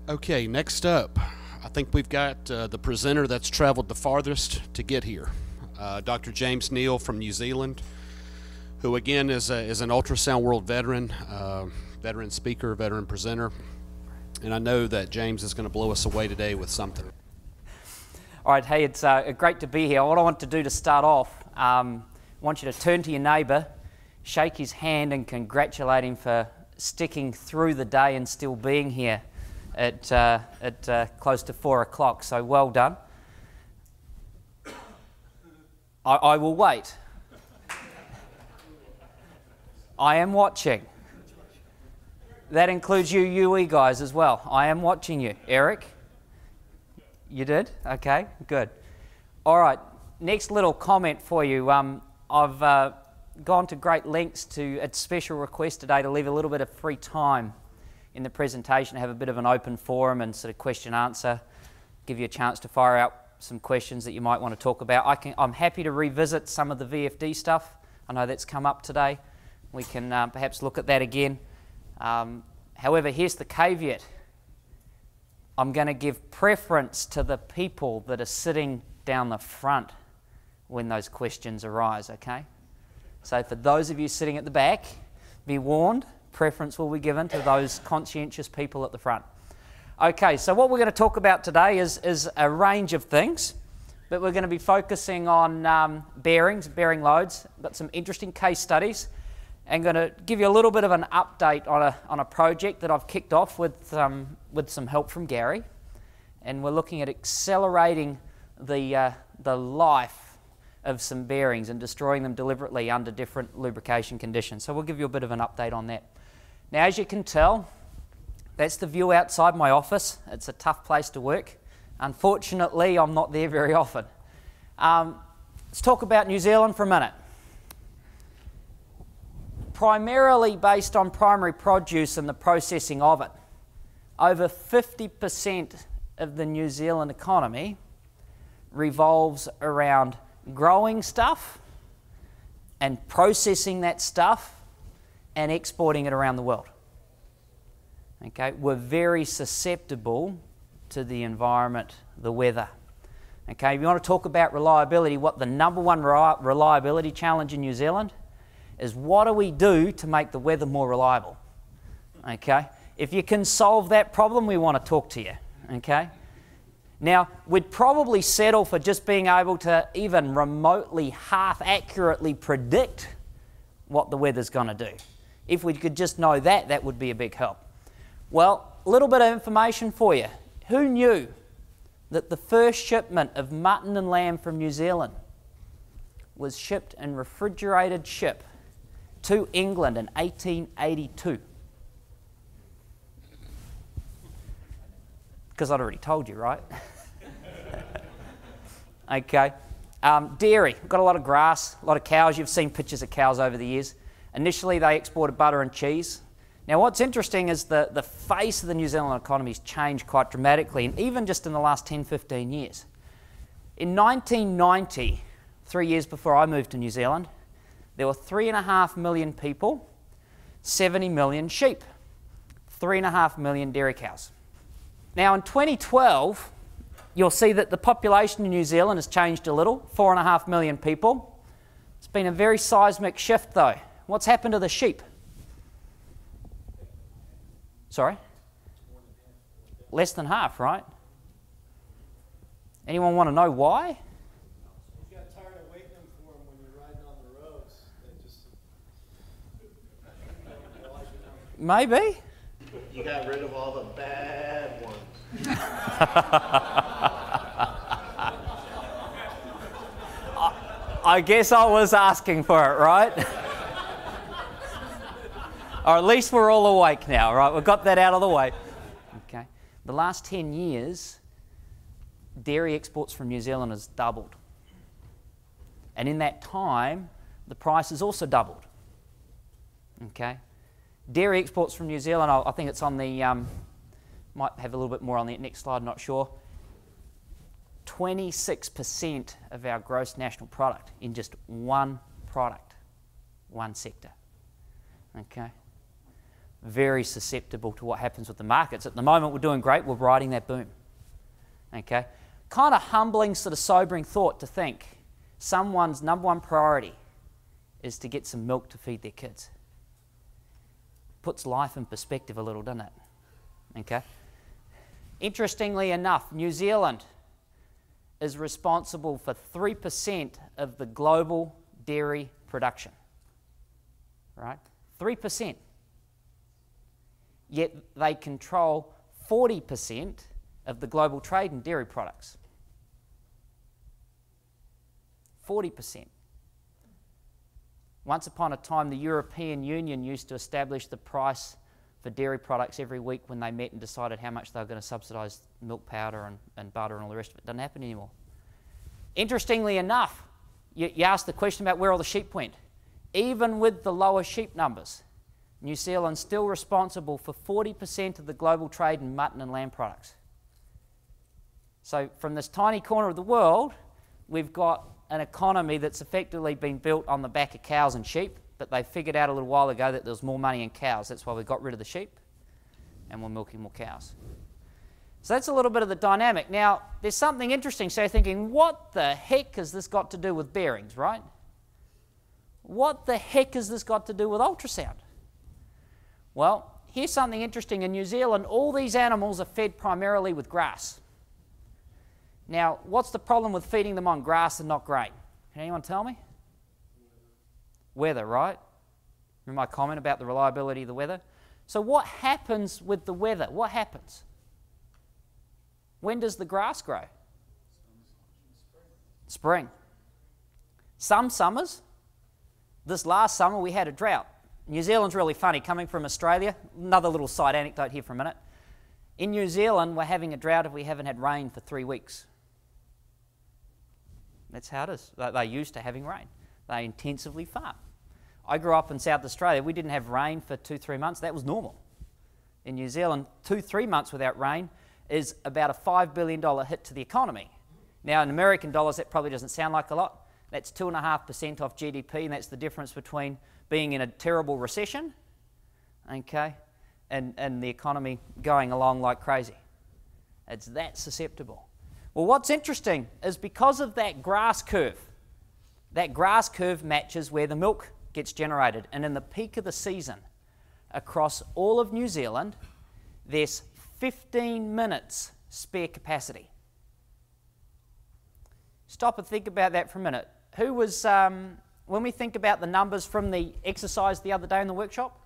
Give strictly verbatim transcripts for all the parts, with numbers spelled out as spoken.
Okay, next up, I think we've got uh, the presenter that's traveled the farthest to get here, uh, Doctor James Neale from New Zealand, who again is, a, is an ultrasound world veteran, uh, veteran speaker, veteran presenter, and I know that James is going to blow us away today with something. All right, hey, it's uh, great to be here. What I want to do to start off, um, I want you to turn to your neighbour, shake his hand and congratulate him for sticking through the day and still being here at, uh, at uh, close to four o'clock, so well done. I, I will wait. I am watching. That includes you U E guys as well. I am watching you. Eric? You did? Okay, good. All right, next little comment for you. Um, I've uh, gone to great lengths to, at special request today, to leave a little bit of free time in the presentation, to have a bit of an open forum and sort of question answer, give you a chance to fire out some questions that you might want to talk about. I can, I'm happy to revisit some of the V F D stuff. I know that's come up today. We can uh, perhaps look at that again. Um, however, here's the caveat. I'm going to give preference to the people that are sitting down the front when those questions arise, okay? So for those of you sitting at the back, be warned, preference will be given to those conscientious people at the front. Okay, so what we're going to talk about today is, is a range of things, but we're going to be focusing on um, bearings, bearing loads, got some interesting case studies, and going to give you a little bit of an update on a, on a project that I've kicked off with, um, with some help from Gary, and we're looking at accelerating the, uh, the life of some bearings and destroying them deliberately under different lubrication conditions. So we'll give you a bit of an update on that. Now, as you can tell, that's the view outside my office. It's a tough place to work. Unfortunately, I'm not there very often. Um, let's talk about New Zealand for a minute. Primarily based on primary produce and the processing of it. Over fifty percent of the New Zealand economy revolves around growing stuff and processing that stuff and exporting it around the world. Okay, we're very susceptible to the environment, the weather. Okay, if you want to talk about reliability, what the number one reliability challenge in New Zealand is, what do we do to make the weather more reliable? Okay, if you can solve that problem, we want to talk to you. Okay, now we'd probably settle for just being able to even remotely half accurately predict what the weather's going to do. If we could just know that, that would be a big help. Well, a little bit of information for you. Who knew that the first shipment of mutton and lamb from New Zealand was shipped in refrigerated ship to England in eighteen eighty-two? Because I'd already told you, right? Okay. Um, dairy. We've got a lot of grass, a lot of cows. You've seen pictures of cows over the years. Initially, they exported butter and cheese. Now, what's interesting is the, the face of the New Zealand economy has changed quite dramatically, and even just in the last ten, fifteen years. In nineteen ninety, three years before I moved to New Zealand, there were three and a half million people, seventy million sheep, three and a half million dairy cows. Now in twenty twelve, you'll see that the population in New Zealand has changed a little, four and a half million people. It's been a very seismic shift though. What's happened to the sheep? Sorry? Less than half, right? Anyone want to know why? Maybe. You got rid of all the bad ones. I, I guess I was asking for it, right? Or at least we're all awake now, right? We've got that out of the way. Okay. The last ten years, dairy exports from New Zealand has doubled. And in that time, the price has also doubled. Okay. Dairy exports from New Zealand, I think it's on the, um, might have a little bit more on the next slide, not sure. twenty-six percent of our gross national product in just one product, one sector. Okay. very susceptible to what happens with the markets. At the moment, we're doing great. We're riding that boom. Okay? Kind of humbling, sort of sobering thought to think someone's number one priority is to get some milk to feed their kids. Puts life in perspective a little, doesn't it? Okay? Interestingly enough, New Zealand is responsible for three percent of the global dairy production. Right? three percent. Yet they control forty percent of the global trade in dairy products. forty percent. Once upon a time, the European Union used to establish the price for dairy products every week when they met and decided how much they were going to subsidise milk powder and, and butter and all the rest of it. It doesn't happen anymore. Interestingly enough, you, you asked the question about where all the sheep went. Even with the lower sheep numbers, New Zealand's still responsible for forty percent of the global trade in mutton and lamb products. So from this tiny corner of the world, we've got an economy that's effectively been built on the back of cows and sheep, but they figured out a little while ago that there was more money in cows. That's why we got rid of the sheep, and we're milking more cows. So that's a little bit of the dynamic. Now, there's something interesting. So you're thinking, what the heck has this got to do with bearings, right? What the heck has this got to do with ultrasound? Well, here's something interesting. In New Zealand, all these animals are fed primarily with grass. Now, what's the problem with feeding them on grass and not grain? Can anyone tell me? Weather, right? Remember my comment about the reliability of the weather? So what happens with the weather? What happens? When does the grass grow? Spring. Some summers. This last summer we had a drought. New Zealand's really funny. Coming from Australia, another little side anecdote here for a minute. In New Zealand, we're having a drought if we haven't had rain for three weeks. That's how it is. They're used to having rain. They intensively farm. I grew up in South Australia. We didn't have rain for two, three months. That was normal. In New Zealand, two, three months without rain is about a five billion dollar hit to the economy. Now, in American dollars, that probably doesn't sound like a lot. That's two point five percent off G D P, and that's the difference between being in a terrible recession, okay, and, and the economy going along like crazy. It's that susceptible. Well, what's interesting is because of that grass curve, that grass curve matches where the milk gets generated. And in the peak of the season, across all of New Zealand, there's fifteen minutes spare capacity. Stop and think about that for a minute. Who was, um, when we think about the numbers from the exercise the other day in the workshop,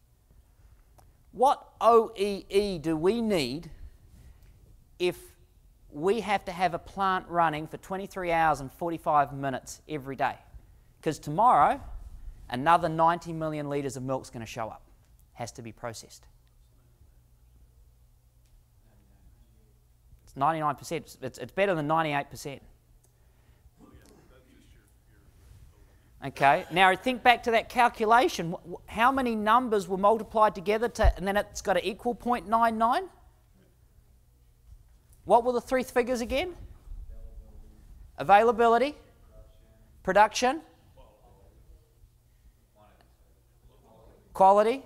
what O E E do we need if we have to have a plant running for twenty-three hours and forty-five minutes every day? Because tomorrow, another ninety million litres of milk is going to show up. Has to be processed. It's ninety-nine percent. It's, it's better than ninety-eight percent. Okay, now think back to that calculation. How many numbers were multiplied together to, and then it's got to equal zero point nine nine? What were the three figures again? Availability, production, quality.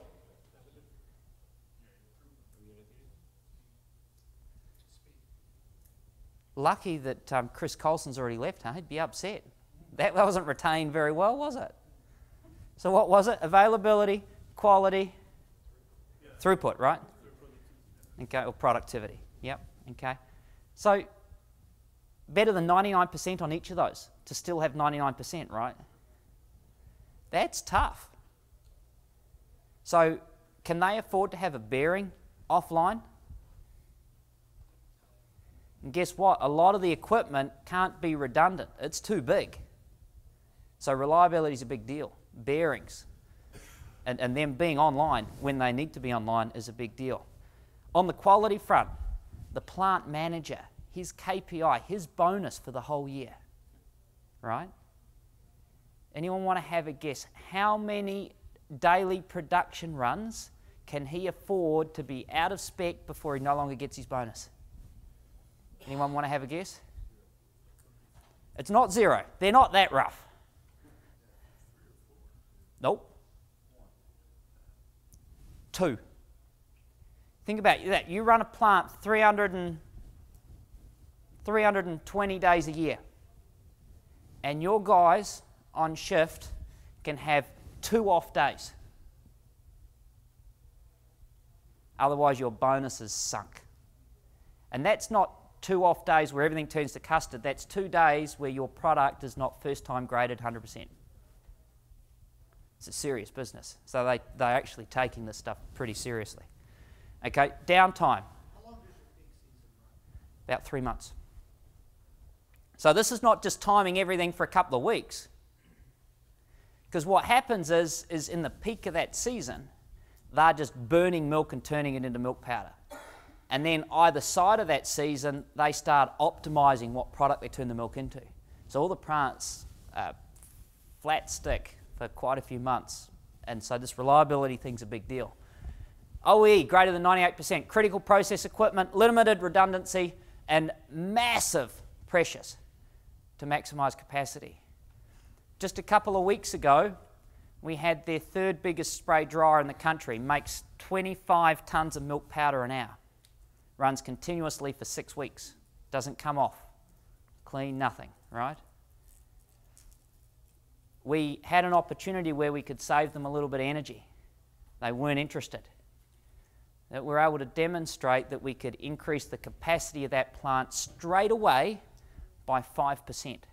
Lucky that um, Chris Colson's already left, huh? He'd be upset. That wasn't retained very well, was it? So what was it? Availability, quality, throughput, right? Okay, or productivity. Yep, okay. So better than ninety-nine percent on each of those to still have ninety-nine percent, right? That's tough. So can they afford to have a bearing offline? And guess what? A lot of the equipment can't be redundant. It's too big. So reliability is a big deal. Bearings and, and them being online when they need to be online is a big deal. On the quality front, the plant manager, his K P I, his bonus for the whole year, right? Anyone want to have a guess? How many daily production runs can he afford to be out of spec before he no longer gets his bonus? Anyone want to have a guess? It's not zero. They're not that rough. Two. Think about that. You run a plant three hundred and, three hundred twenty days a year, and your guys on shift can have two off days. Otherwise, your bonus is sunk. And that's not two off days where everything turns to custard. That's two days where your product is not first time graded one hundred percent. It's a serious business. So they, they're actually taking this stuff pretty seriously. Okay, downtime. How long does your peak season run? About three months. So this is not just timing everything for a couple of weeks. Because what happens is, is in the peak of that season, they're just burning milk and turning it into milk powder. And then either side of that season, they start optimizing what product they turn the milk into. So all the plants uh, flat stick for quite a few months. And so this reliability thing's a big deal. O E E, greater than ninety-eight percent. Critical process equipment, limited redundancy, and massive pressures to maximize capacity. Just a couple of weeks ago, we had their third biggest spray dryer in the country, makes twenty-five tonnes of milk powder an hour. Runs continuously for six weeks. Doesn't come off. Clean, nothing, right? We had an opportunity where we could save them a little bit of energy. They weren't interested. That we're able to demonstrate that we could increase the capacity of that plant straight away by five percent.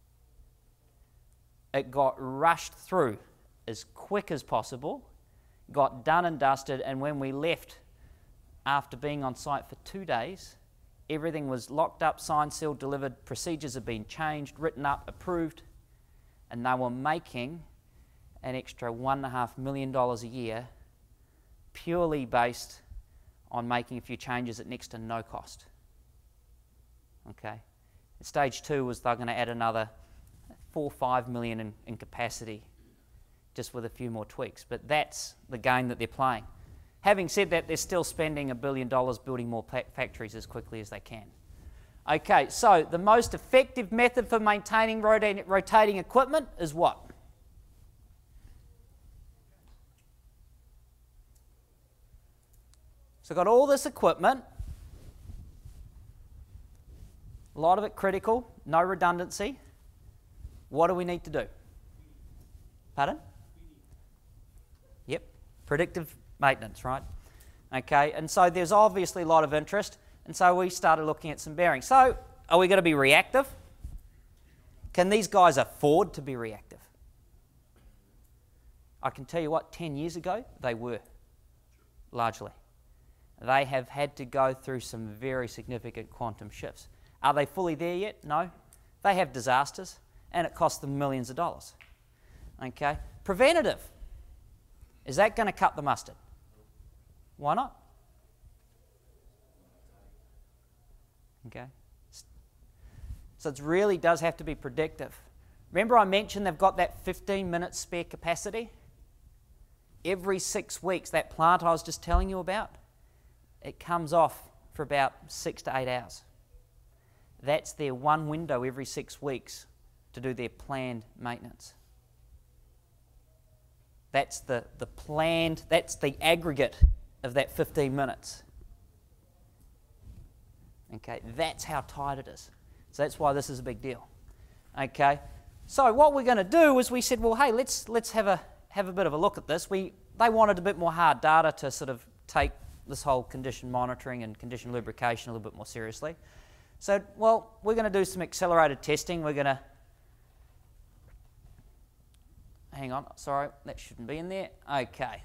It got rushed through as quick as possible, got done and dusted, and when we left after being on site for two days, everything was locked up, signed, sealed, delivered, procedures had been changed, written up, approved, and they were making an extra one and a half million dollars a year purely based on making a few changes at next to no cost. Okay. Stage two was they're going to add another four or five million in, in capacity just with a few more tweaks. But that's the game that they're playing. Having said that, they're still spending a billion dollars building more factories as quickly as they can. Okay, so the most effective method for maintaining rotating, rotating equipment is what? So got all this equipment, a lot of it critical, no redundancy. What do we need to do? Pardon? Yep, predictive maintenance, right? Okay, and so there's obviously a lot of interest, and so we started looking at some bearings. So are we going to be reactive? Can these guys afford to be reactive? I can tell you what, ten years ago, they were, largely. They have had to go through some very significant quantum shifts. Are they fully there yet? No. They have disasters, and it costs them millions of dollars. Okay. Preventative. Is that going to cut the mustard? Why not? Okay. So it really does have to be predictive. Remember I mentioned they've got that fifteen minute spare capacity? Every six weeks, that plant I was just telling you about, it comes off for about six to eight hours. That's their one window every six weeks to do their planned maintenance. That's the, the planned, that's the aggregate of that fifteen minutes. Okay, that's how tight it is. So that's why this is a big deal. Okay, so what we're going to do is we said, well, hey, let's let's have a have a bit of a look at this. We they wanted a bit more hard data to sort of take this whole condition monitoring and condition lubrication a little bit more seriously. So, well, we're going to do some accelerated testing. We're going to hang on, sorry, that shouldn't be in there. Okay.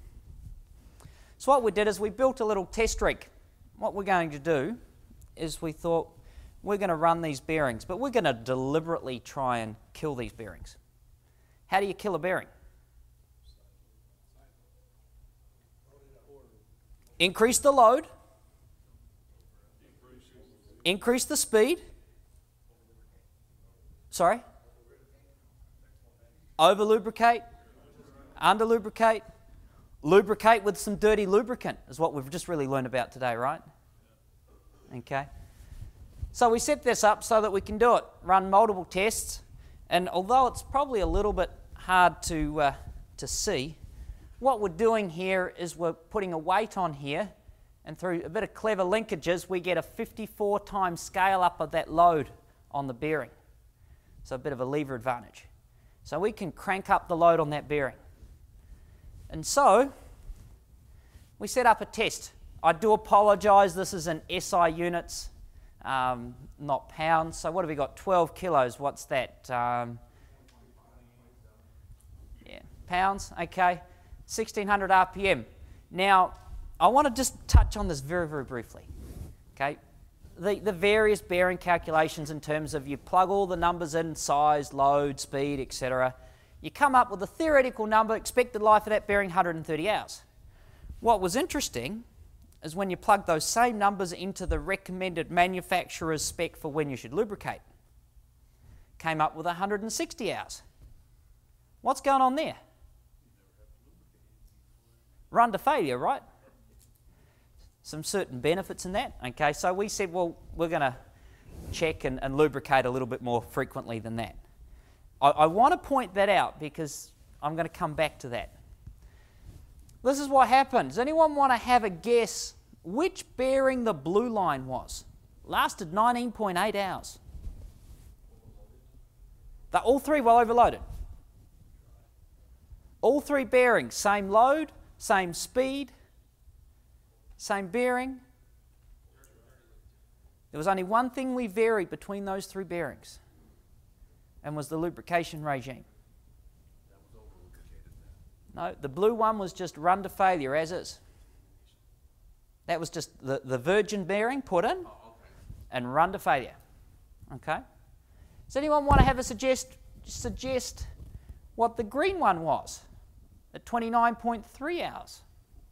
So what we did is we built a little test rig. What we're going to do is we thought we're going to run these bearings, but we're going to deliberately try and kill these bearings. How do you kill a bearing? Increase the load, increase the speed, sorry, over lubricate, under lubricate, lubricate with some dirty lubricant is what we've just really learned about today, right? Okay. So we set this up so that we can do it, run multiple tests, and although it's probably a little bit hard to, uh, to see, what we're doing here is we're putting a weight on here, and through a bit of clever linkages, we get a fifty-four times scale up of that load on the bearing. So a bit of a lever advantage. So we can crank up the load on that bearing. And so we set up a test. I do apologise, this is in S I units, um, not pounds. So what have we got? twelve kilos. What's that? Um, yeah, pounds. Okay, sixteen hundred R P M. Now, I want to just touch on this very, very briefly. Okay, the, the various bearing calculations in terms of you plug all the numbers in, size, load, speed, et cetera. You come up with a theoretical number, expected life of that bearing, one hundred thirty hours. What was interesting is when you plug those same numbers into the recommended manufacturer's spec for when you should lubricate, came up with one hundred sixty hours. What's going on there? Run to failure, right? Some certain benefits in that. Okay, so we said, well, we're going to check and, and lubricate a little bit more frequently than that. I, I want to point that out because I'm going to come back to that. This is what happened. Does anyone want to have a guess which bearing the blue line was? Lasted nineteen point eight hours. They're all three well overloaded. All three bearings, same load, same speed, same bearing. There was only one thing we varied between those three bearings, and was the lubrication regime. No, the blue one was just run to failure as is. That was just the, the virgin bearing put in and run to failure. Okay? Does anyone want to have a suggest, suggest what the green one was at twenty-nine point three hours?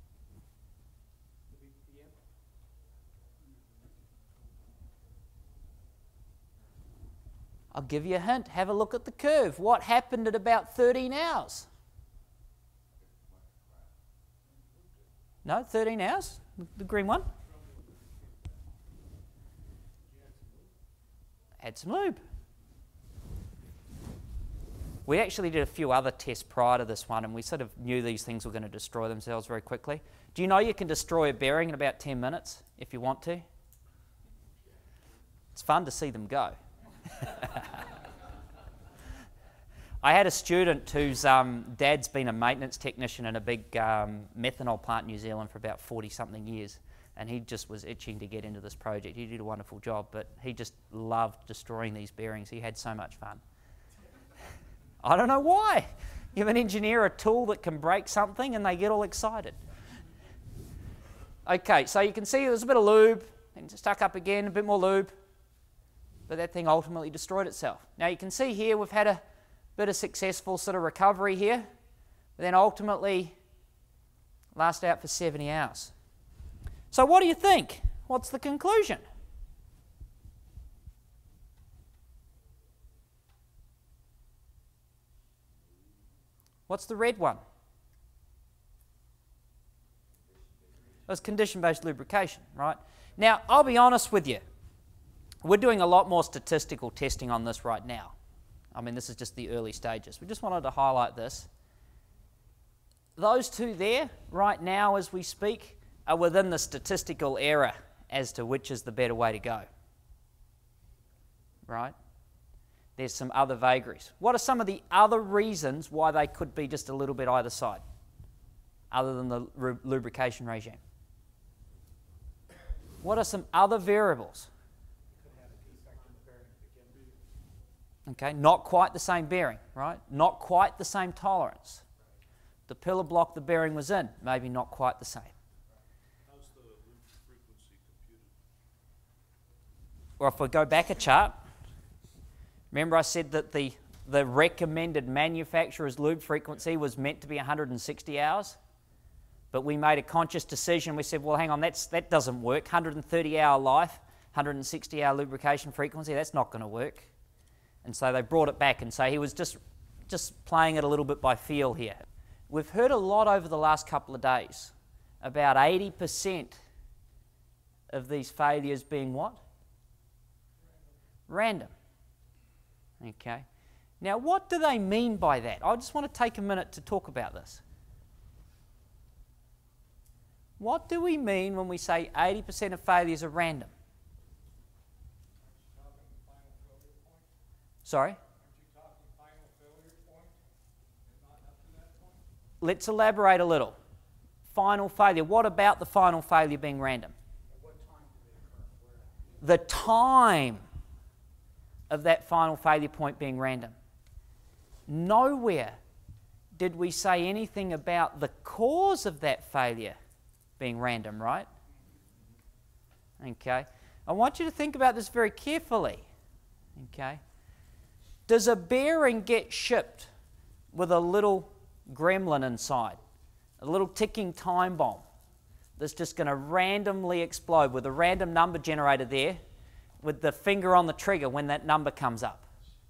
I'll give you a hint. Have a look at the curve. What happened at about thirteen hours? No, thirteen hours, the green one. Add some lube. We actually did a few other tests prior to this one, and we sort of knew these things were going to destroy themselves very quickly. Do you know you can destroy a bearing in about ten minutes if you want to? It's fun to see them go. I had a student whose um, dad's been a maintenance technician in a big um, methanol plant in New Zealand for about forty something years, and he just was itching to get into this project. He did a wonderful job, but he just loved destroying these bearings. He had so much fun. I don't know why. Give an engineer a tool that can break something and they get all excited. Okay, so you can see there's a bit of lube, and stuck up again, a bit more lube, but that thing ultimately destroyed itself. Now you can see here we've had a bit of successful sort of recovery here, but then ultimately last out for seventy hours. So what do you think? What's the conclusion? What's the red one? It was condition-based lubrication, right? Now, I'll be honest with you. We're doing a lot more statistical testing on this right now. I mean, this is just the early stages. We just wanted to highlight this. Those two there, right now as we speak, are within the statistical error as to which is the better way to go. Right? There's some other vagaries. What are some of the other reasons why they could be just a little bit either side, other than the lubrication regime? What are some other variables? Okay, not quite the same bearing, right? Not quite the same tolerance. The pillar block the bearing was in, maybe not quite the same. How's the lube frequency computed? Or if we go back a chart, remember I said that the, the recommended manufacturer's lube frequency was meant to be one hundred sixty hours, but we made a conscious decision. We said, well, hang on, that's, that doesn't work. one hundred thirty hour life, one hundred sixty hour lubrication frequency, that's not going to work. And so they brought it back and say he was just, just playing it a little bit by feel here. We've heard a lot over the last couple of days about eighty percent of these failures being what? Random. Okay. Now, what do they mean by that? I just want to take a minute to talk about this. What do we mean when we say eighty percent of failures are random? Sorry? Let's elaborate a little. Final failure. What about the final failure being random? The time of that final failure point being random. Nowhere did we say anything about the cause of that failure being random, right? Okay. I want you to think about this very carefully. Okay. Does a bearing get shipped with a little gremlin inside? A little ticking time bomb that's just going to randomly explode with a random number generator there with the finger on the trigger when that number comes up?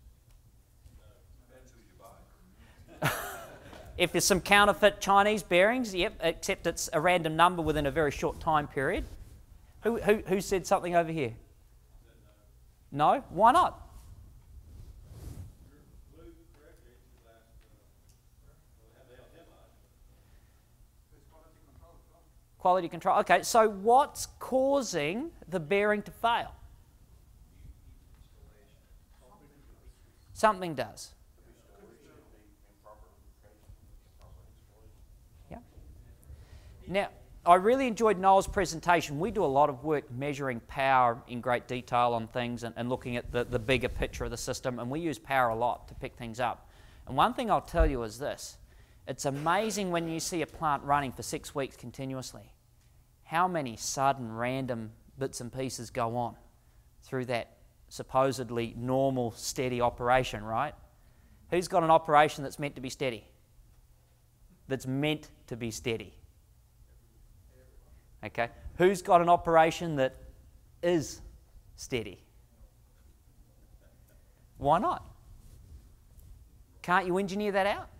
If there's some counterfeit Chinese bearings, yep, except it's a random number within a very short time period. Who, who, who said something over here? No? Why not? Quality control. Okay, so what's causing the bearing to fail? Something does. Yeah. Now, I really enjoyed Noel's presentation. We do a lot of work measuring power in great detail on things and, and looking at the, the bigger picture of the system, and we use power a lot to pick things up. And one thing I'll tell you is this. It's amazing when you see a plant running for six weeks continuously, how many sudden random bits and pieces go on through that supposedly normal, steady operation, right? Who's got an operation that's meant to be steady? That's meant to be steady? Okay. Who's got an operation that is steady? Why not? Can't you engineer that out?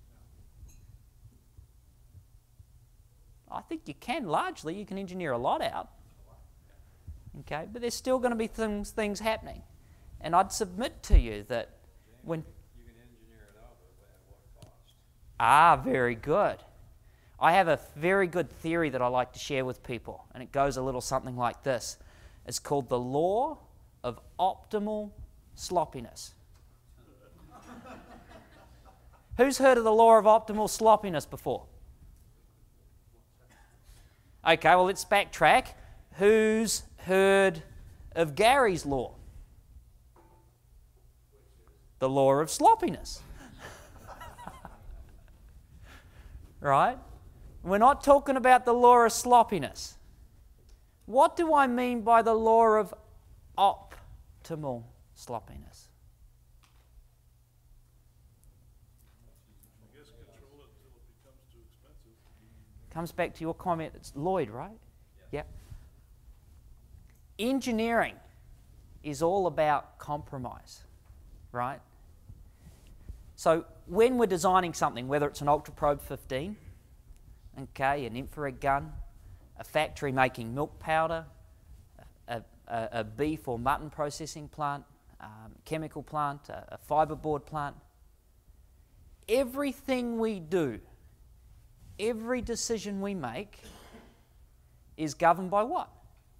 I think you can largely. You can engineer a lot out. Okay, but there's still going to be things, things happening. And I'd submit to you that when... You can engineer it out, but at what cost? Ah, very good. I have a very good theory that I like to share with people, and it goes a little something like this. It's called the law of optimal sloppiness. Who's heard of the law of optimal sloppiness before? Okay, well, let's backtrack. Who's heard of Gary's law? The law of sloppiness. Right? We're not talking about the law of sloppiness. What do I mean by the law of optimal sloppiness? I guess control it until it becomes too expensive. Comes back to your comment. It's Lloyd, right? Yeah. Engineering is all about compromise, right? So when we're designing something, whether it's an UltraProbe fifteen, okay, an infrared gun, a factory making milk powder, a, a, a beef or mutton processing plant, um, chemical plant, a, a fiberboard plant, everything we do, every decision we make is governed by what?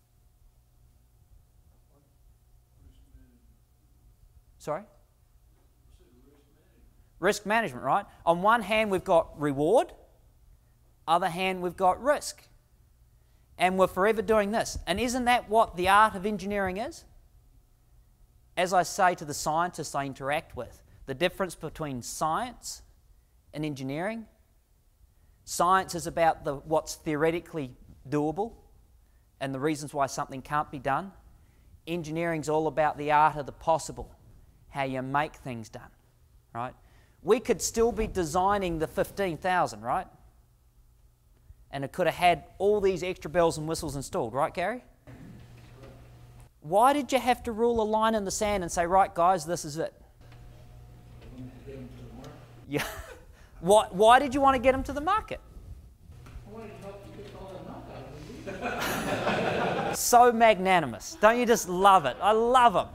Sorry? Risk management, right? On one hand, we've got reward. Other hand, we've got risk. And we're forever doing this. And isn't that what the art of engineering is? As I say to the scientists I interact with, the difference between science and engineering, science is about the, what's theoretically doable and the reasons why something can't be done. Engineering's all about the art of the possible, how you make things done, right? We could still be designing the fifteen thousand, right? And it could have had all these extra bells and whistles installed, right, Gary? Why did you have to rule a line in the sand and say, right, guys, this is it? Yeah. why, why did you want to get them to the market? I wanted to help you get all that knock out of them. So magnanimous. Don't you just love it? I love them.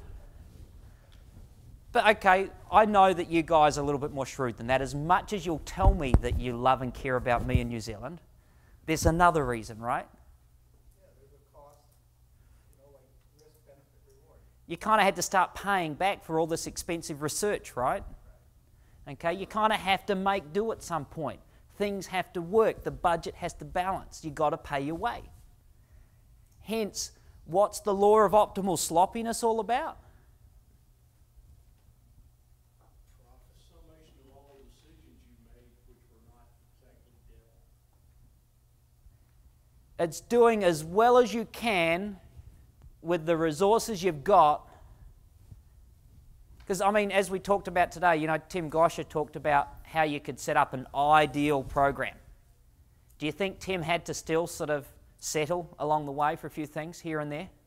But okay, I know that you guys are a little bit more shrewd than that. As much as you'll tell me that you love and care about me in New Zealand, There's another reason, right? Yeah, there's a cost, you know, like risk, benefit, reward. You kind of had to start paying back for all this expensive research, right? Okay, you kind of have to make do at some point. Things have to work. The budget has to balance. You've got to pay your way. Hence, what's the law of optimal sloppiness all about? Summation of all the decisions you made which were not exactly devil. It's doing as well as you can with the resources you've got. Because, I mean, as we talked about today, you know, Tim Gosher talked about how you could set up an ideal program. Do you think Tim had to still sort of settle along the way for a few things here and there?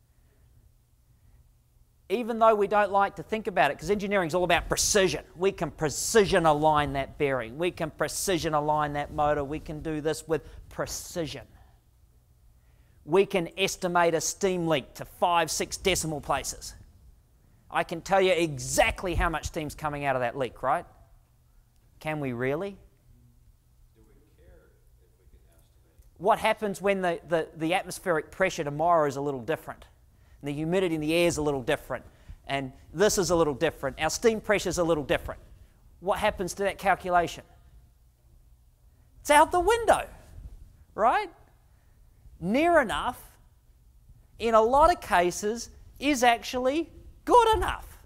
Even though we don't like to think about it, because engineering is all about precision. We can precision align that bearing. We can precision align that motor. We can do this with precision. We can estimate a steam leak to five, six decimal places. I can tell you exactly how much steam's coming out of that leak, right? Can we really? Do we care if we can estimate? What happens when the, the, the atmospheric pressure tomorrow is a little different? And the humidity in the air is a little different. And this is a little different. Our steam pressure is a little different. What happens to that calculation? It's out the window, right? Near enough, in a lot of cases, is actually good enough.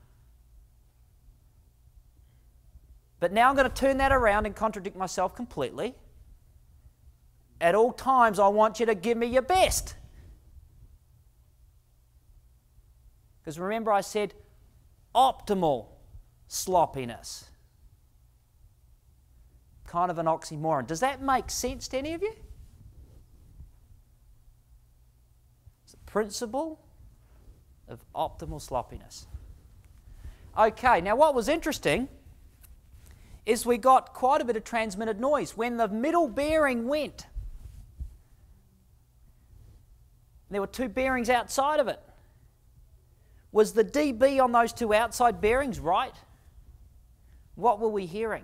But now I'm going to turn that around and contradict myself completely. At all times, I want you to give me your best. Because remember I said optimal sloppiness. Kind of an oxymoron. Does that make sense to any of you? It's the principle of optimal sloppiness. Okay, now what was interesting is we got quite a bit of transmitted noise. When the middle bearing went, there were two bearings outside of it. Was the D B on those two outside bearings right? What were we hearing?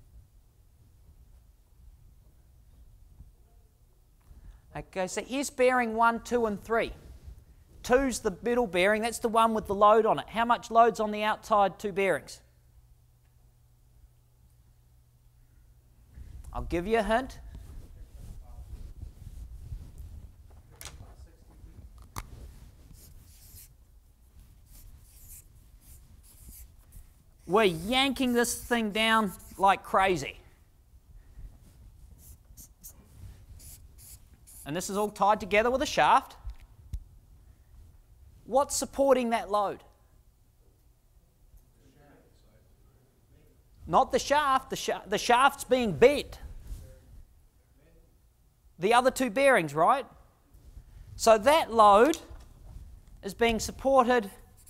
Okay, so here's bearing one, two, and three. Two's the middle bearing, that's the one with the load on it. How much load's on the outside two bearings? I'll give you a hint. We're yanking this thing down like crazy. And this is all tied together with a shaft. What's supporting that load? Not the shaft. The, sha the shaft's being bent. The other two bearings, right? So that load is being supported.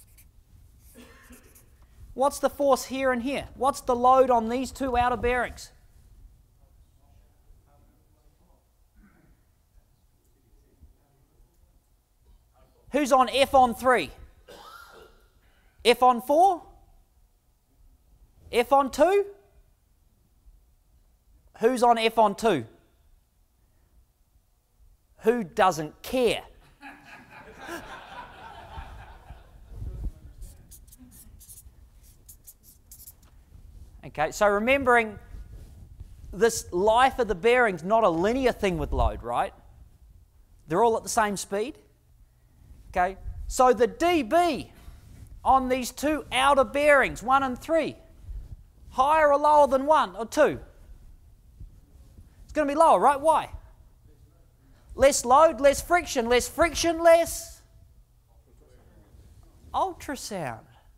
What's the force here and here? What's the load on these two outer bearings? Who's on F on three? F on four? F on two? Who's on F on two? Who doesn't care? Okay, so remembering this life of the bearing's not a linear thing with load, right? They're all at the same speed. Okay, so the D B on these two outer bearings, one and three, higher or lower than one or two? It's going to be lower, right? Why? Less load, less friction, less friction, less ultrasound.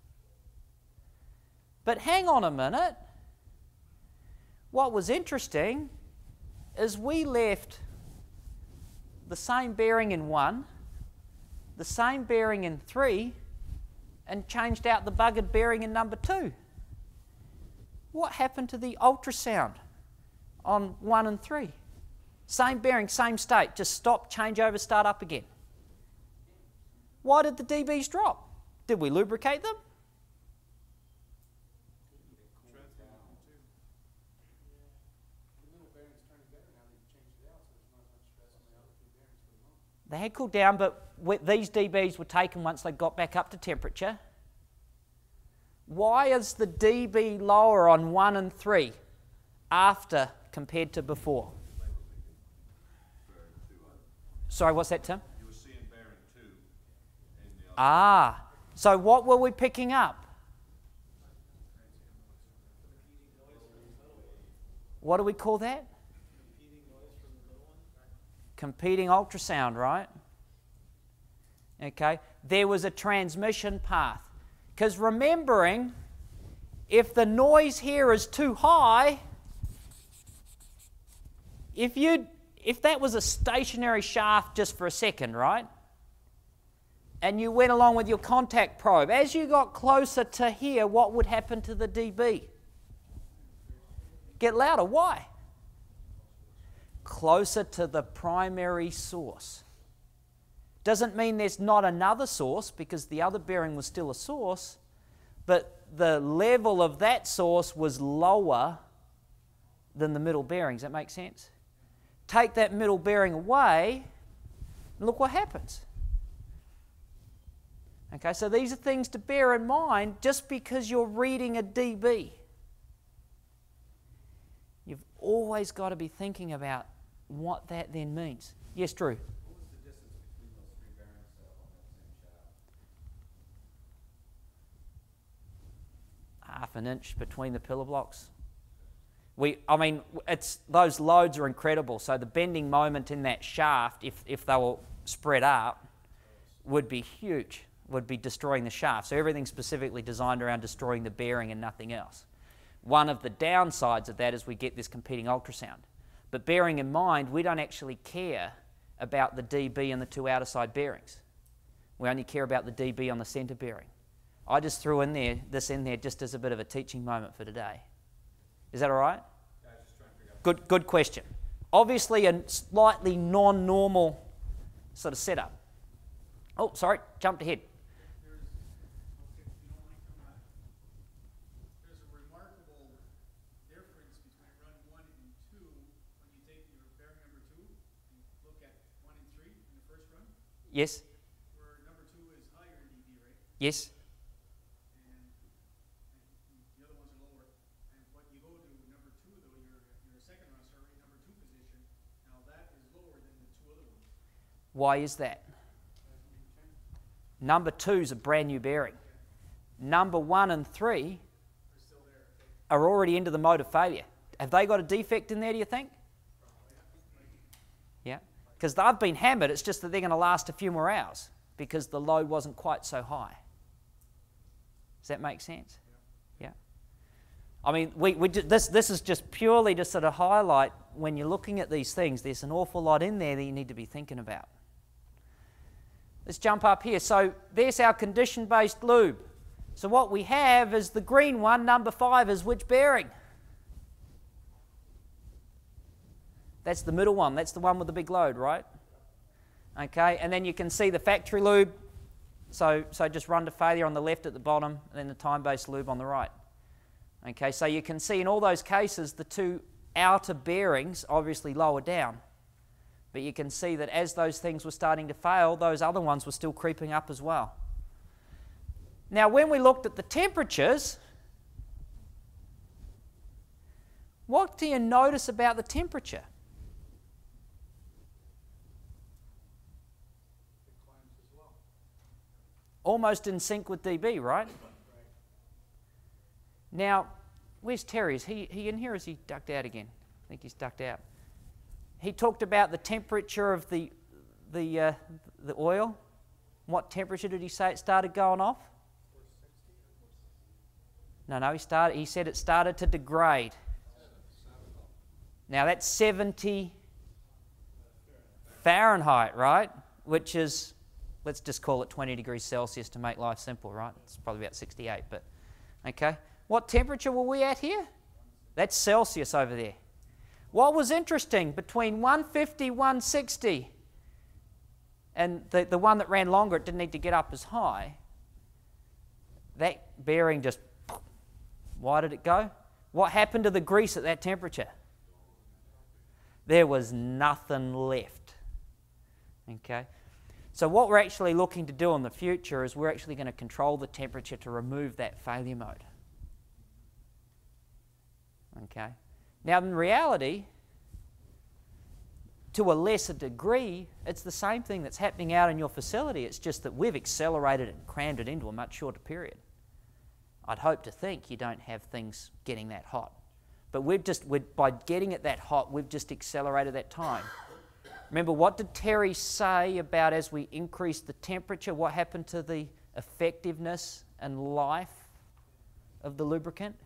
But hang on a minute. What was interesting is we left the same bearing in one, the same bearing in three, and changed out the buggered bearing in number two. What happened to the ultrasound on one and three? Same bearing, same state, just stop, change over, start up again. Why did the D Bs drop? Did we lubricate them? They had cooled down, but these D Bs were taken once they got back up to temperature. Why is the D B lower on one and three after compared to before? Sorry, what's that, Tim? You were seeing bearing two in the other. Ah, so what were we picking up? What do we call that? Competing ultrasound, right? Okay, there was a transmission path. Because remembering, if the noise here is too high, if you if that was a stationary shaft just for a second, right? And you went along with your contact probe, as you got closer to here, what would happen to the D B? Get louder. Why? Closer to the primary source. Doesn't mean there's not another source, because the other bearing was still a source, but the level of that source was lower than the middle bearing. Does that make sense? Take that middle bearing away, and look what happens. Okay, so these are things to bear in mind just because you're reading a D B. You've always got to be thinking about what that then means. Yes, Drew? What was the distance between those three bearings uh, on that same shaft? Half an inch between the pillar blocks. We, I mean, it's those loads are incredible. So the bending moment in that shaft, if, if they were spread out, would be huge, would be destroying the shaft. So everything's specifically designed around destroying the bearing and nothing else. One of the downsides of that is we get this competing ultrasound. But bearing in mind, we don't actually care about the D B and the two outer side bearings. We only care about the D B on the centre bearing. I just threw in there this in there just as a bit of a teaching moment for today. Is that all right? Yeah, I was just trying to figure out. Good, good question. Obviously a slightly non-normal sort of setup. Oh, sorry, jumped ahead. There's, okay, if you don't mind coming back. There's a remarkable difference between run one and two when you take your bearing number two and look at one and three in the first run, Yes, where number two is higher in D B, right? yes. And, and the other ones are lower. And when you go to number two, though, your your second run, sorry, number two position, now that is lower than the two other ones. Why is that? Number two is a brand new bearing. Number one and three are already into the mode of failure. Have they got a defect in there, do you think? Yeah. Because they've been hammered, it's just that they're going to last a few more hours because the load wasn't quite so high. Does that make sense? Yeah. I mean, we, we just, this, this is just purely to sort of highlight when you're looking at these things, there's an awful lot in there that you need to be thinking about. Let's jump up here. So there's our condition-based lube. So what we have is the green one, number five, is which bearing? That's the middle one. That's the one with the big load, right? Okay, and then you can see the factory lube. So, so just run to failure on the left at the bottom, and then the time-based lube on the right. Okay, so you can see in all those cases the two outer bearings obviously lower down. But you can see that as those things were starting to fail, those other ones were still creeping up as well. Now, when we looked at the temperatures, what do you notice about the temperature? It climbs as well. Almost in sync with D B, right? Now, where's Terry? Is he, he in here or is he ducked out again? I think he's ducked out. He talked about the temperature of the, the, uh, the oil. What temperature did he say it started going off? No, no, he, started, he said it started to degrade. Now that's seventy Fahrenheit, right? Which is, let's just call it twenty degrees Celsius to make life simple, right? It's probably about sixty-eight, but okay. What temperature were we at here? That's Celsius over there. What was interesting, between one fifty, one sixty, and the, the one that ran longer, it didn't need to get up as high, that bearing just, why did it go? What happened to the grease at that temperature? There was nothing left. Okay. So what we're actually looking to do in the future is we're actually going to control the temperature to remove that failure mode. Okay. Now in reality, to a lesser degree, it's the same thing that's happening out in your facility. It's just that we've accelerated it and crammed it into a much shorter period. I'd hope to think you don't have things getting that hot. But we've just, we're, by getting it that hot, we've just accelerated that time. Remember, what did Terry say about as we increase the temperature, what happened to the effectiveness and life of the lubricant?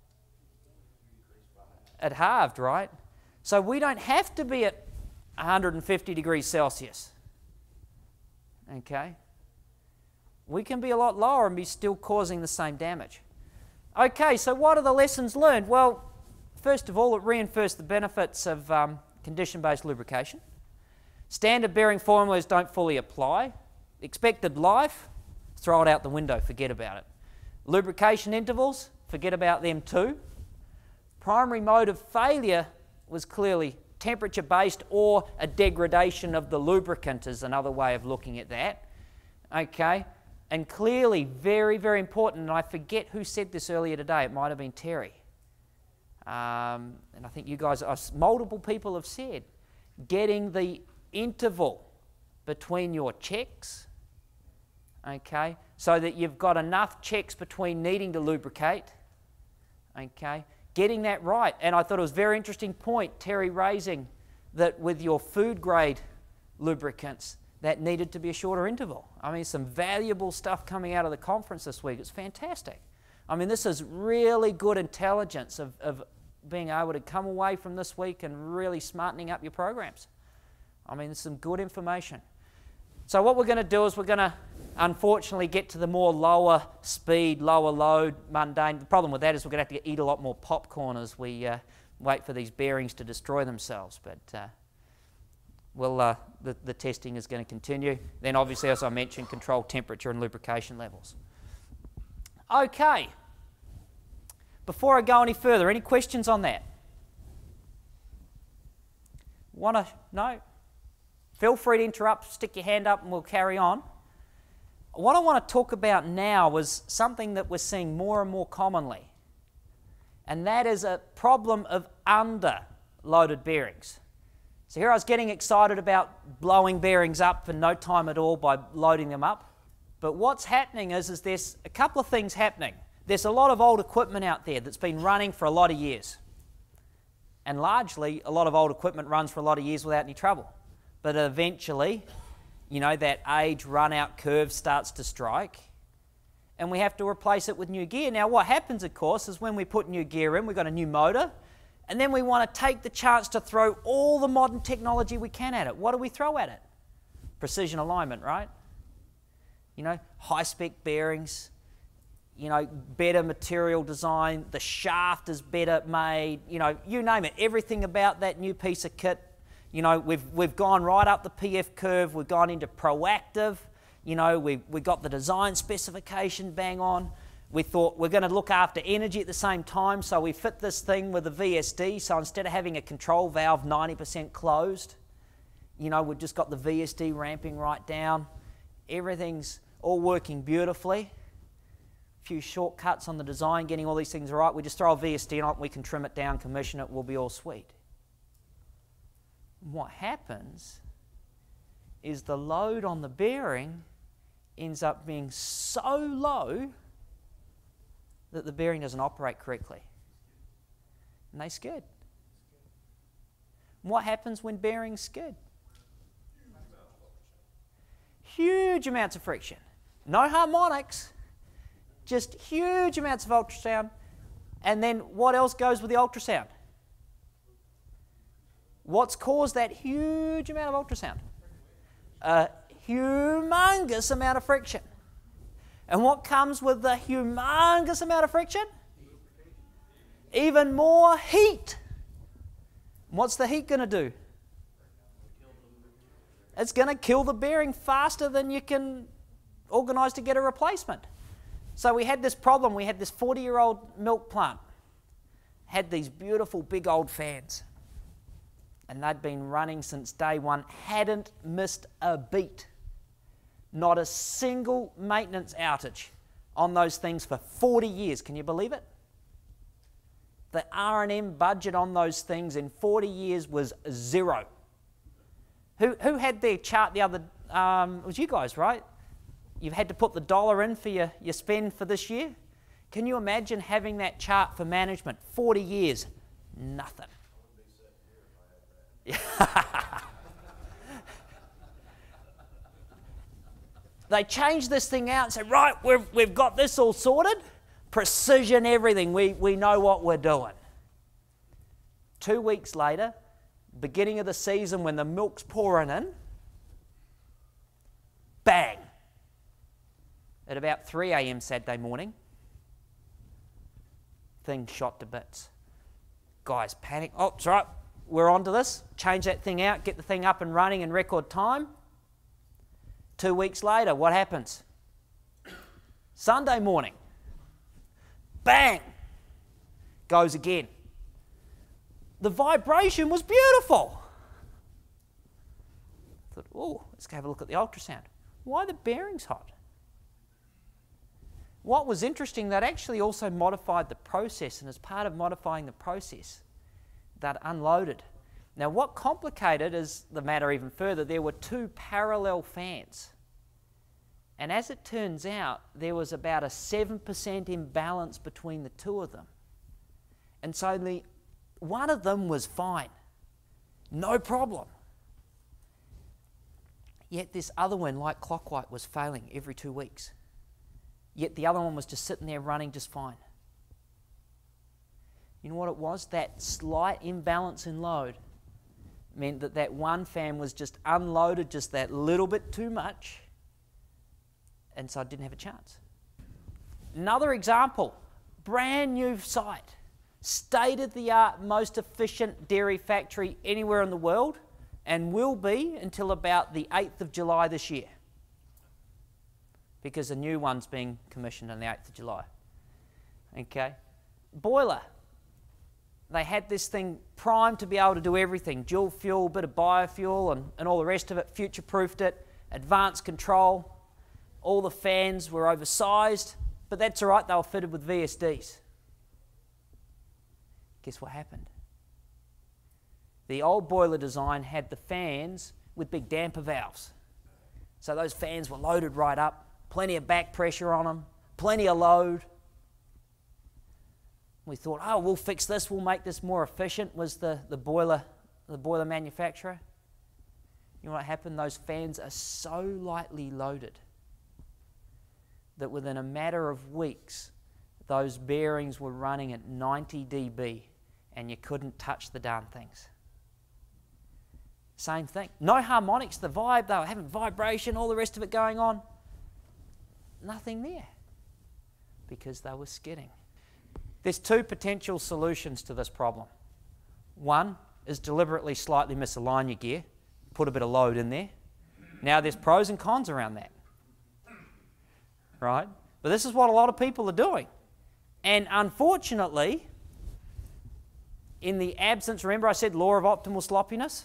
It halved, right? So we don't have to be at one hundred fifty degrees Celsius. Okay? We can be a lot lower and be still causing the same damage. Okay, so what are the lessons learned? Well, first of all, it reinforced the benefits of um, condition-based lubrication. Standard bearing formulas don't fully apply. Expected life, throw it out the window, forget about it. Lubrication intervals, forget about them too. Primary mode of failure was clearly temperature-based, or a degradation of the lubricant is another way of looking at that. Okay, and clearly very, very important, and I forget who said this earlier today, it might have been Terry. Um, and I think you guys, multiple people have said, getting the interval between your checks, okay, so that you've got enough checks between needing to lubricate, okay, getting that right. And I thought it was a very interesting point, Terry raising that with your food grade lubricants, that needed to be a shorter interval. I mean, some valuable stuff coming out of the conference this week. It's fantastic. I mean, this is really good intelligence of, of being able to come away from this week and really smartening up your programs. I mean, there's some good information. So what we're going to do is we're going to, unfortunately, get to the more lower speed, lower load, mundane. The problem with that is we're going to have to eat a lot more popcorn as we uh, wait for these bearings to destroy themselves. But uh, we'll, uh, the, the testing is going to continue. Then, obviously, as I mentioned, control temperature and lubrication levels. Okay. Before I go any further, any questions on that? Want to? No? Feel free to interrupt, stick your hand up, and we'll carry on. What I want to talk about now is something that we're seeing more and more commonly, and that is a problem of under-loaded bearings. So here I was getting excited about blowing bearings up in no time at all by loading them up, but what's happening is, is there's a couple of things happening. There's a lot of old equipment out there that's been running for a lot of years, and largely a lot of old equipment runs for a lot of years without any trouble. But eventually, you know, that age run-out curve starts to strike, and we have to replace it with new gear. Now, what happens, of course, is when we put new gear in, we've got a new motor, and then we want to take the chance to throw all the modern technology we can at it. What do we throw at it? Precision alignment, right? You know, high-spec bearings, you know, better material design, the shaft is better made, you know, you name it. Everything about that new piece of kit. You know, we've, we've gone right up the P F curve, we've gone into proactive, you know, we've, we've got the design specification bang on. We thought we're going to look after energy at the same time, so we fit this thing with a V S D, so instead of having a control valve ninety percent closed, you know, we've just got the V S D ramping right down. Everything's all working beautifully. A few shortcuts on the design, getting all these things right. We just throw a V S D on it, we can trim it down, commission it, we'll be all sweet. What happens is the load on the bearing ends up being so low that the bearing doesn't operate correctly. And they skid. What happens when bearings skid? Huge amounts of friction. No harmonics, just huge amounts of ultrasound. And then what else goes with the ultrasound? What's caused that huge amount of ultrasound? A humongous amount of friction. And what comes with the humongous amount of friction? Even more heat. What's the heat going to do? It's going to kill the bearing faster than you can organise to get a replacement. So we had this problem. We had this forty-year-old milk plant. Had these beautiful big old fans. And they'd been running since day one, hadn't missed a beat. Not a single maintenance outage on those things for forty years. Can you believe it? The R and M budget on those things in forty years was zero. Who, who had their chart the other, um, it was you guys, right? You've had to put the dollar in for your, your spend for this year. Can you imagine having that chart for management? forty years, nothing. They changed this thing out and said, right, we've, we've got this all sorted. Precision everything. We, we know what we're doing. Two weeks later, beginning of the season when the milk's pouring in, bang. At about three A M Saturday morning, thing shot to bits. Guys panic. Oh, it's all right. We're on to this. Change that thing out. Get the thing up and running in record time. Two weeks later, what happens? Sunday morning, bang, goes again. The vibration was beautiful. I thought, oh, let's go have a look at the ultrasound. Why are the bearings hot? What was interesting, that actually also modified the process, and as part of modifying the process, that unloaded. Now, what complicated is the matter even further. There were two parallel fans. And as it turns out, there was about a seven percent imbalance between the two of them. And so the, one of them was fine. No problem. Yet this other one, like clockwork, was failing every two weeks. Yet the other one was just sitting there running just fine. You know what it was? That slight imbalance in load meant that that one fan was just unloaded just that little bit too much, and so I didn't have a chance. Another example, brand new site, state-of-the-art, most efficient dairy factory anywhere in the world, and will be until about the eighth of July this year, because a new one's being commissioned on the eighth of July. Okay, boiler. They had this thing primed to be able to do everything, dual fuel, bit of biofuel, and, and all the rest of it, future-proofed it, advanced control. All the fans were oversized, but that's all right, they were fitted with V S Ds. Guess what happened? The old boiler design had the fans with big damper valves. So those fans were loaded right up, plenty of back pressure on them, plenty of load. We thought, oh, we'll fix this, we'll make this more efficient, was the, the, boiler, the boiler manufacturer. You know what happened? Those fans are so lightly loaded that within a matter of weeks, those bearings were running at ninety D B and you couldn't touch the darn things. Same thing. No harmonics, the vibe, they were having vibration, all the rest of it going on. Nothing there because they were skidding. There's two potential solutions to this problem. One is deliberately slightly misalign your gear, put a bit of load in there. Now there's pros and cons around that, right? But this is what a lot of people are doing. And unfortunately, in the absence, remember I said law of optimal sloppiness?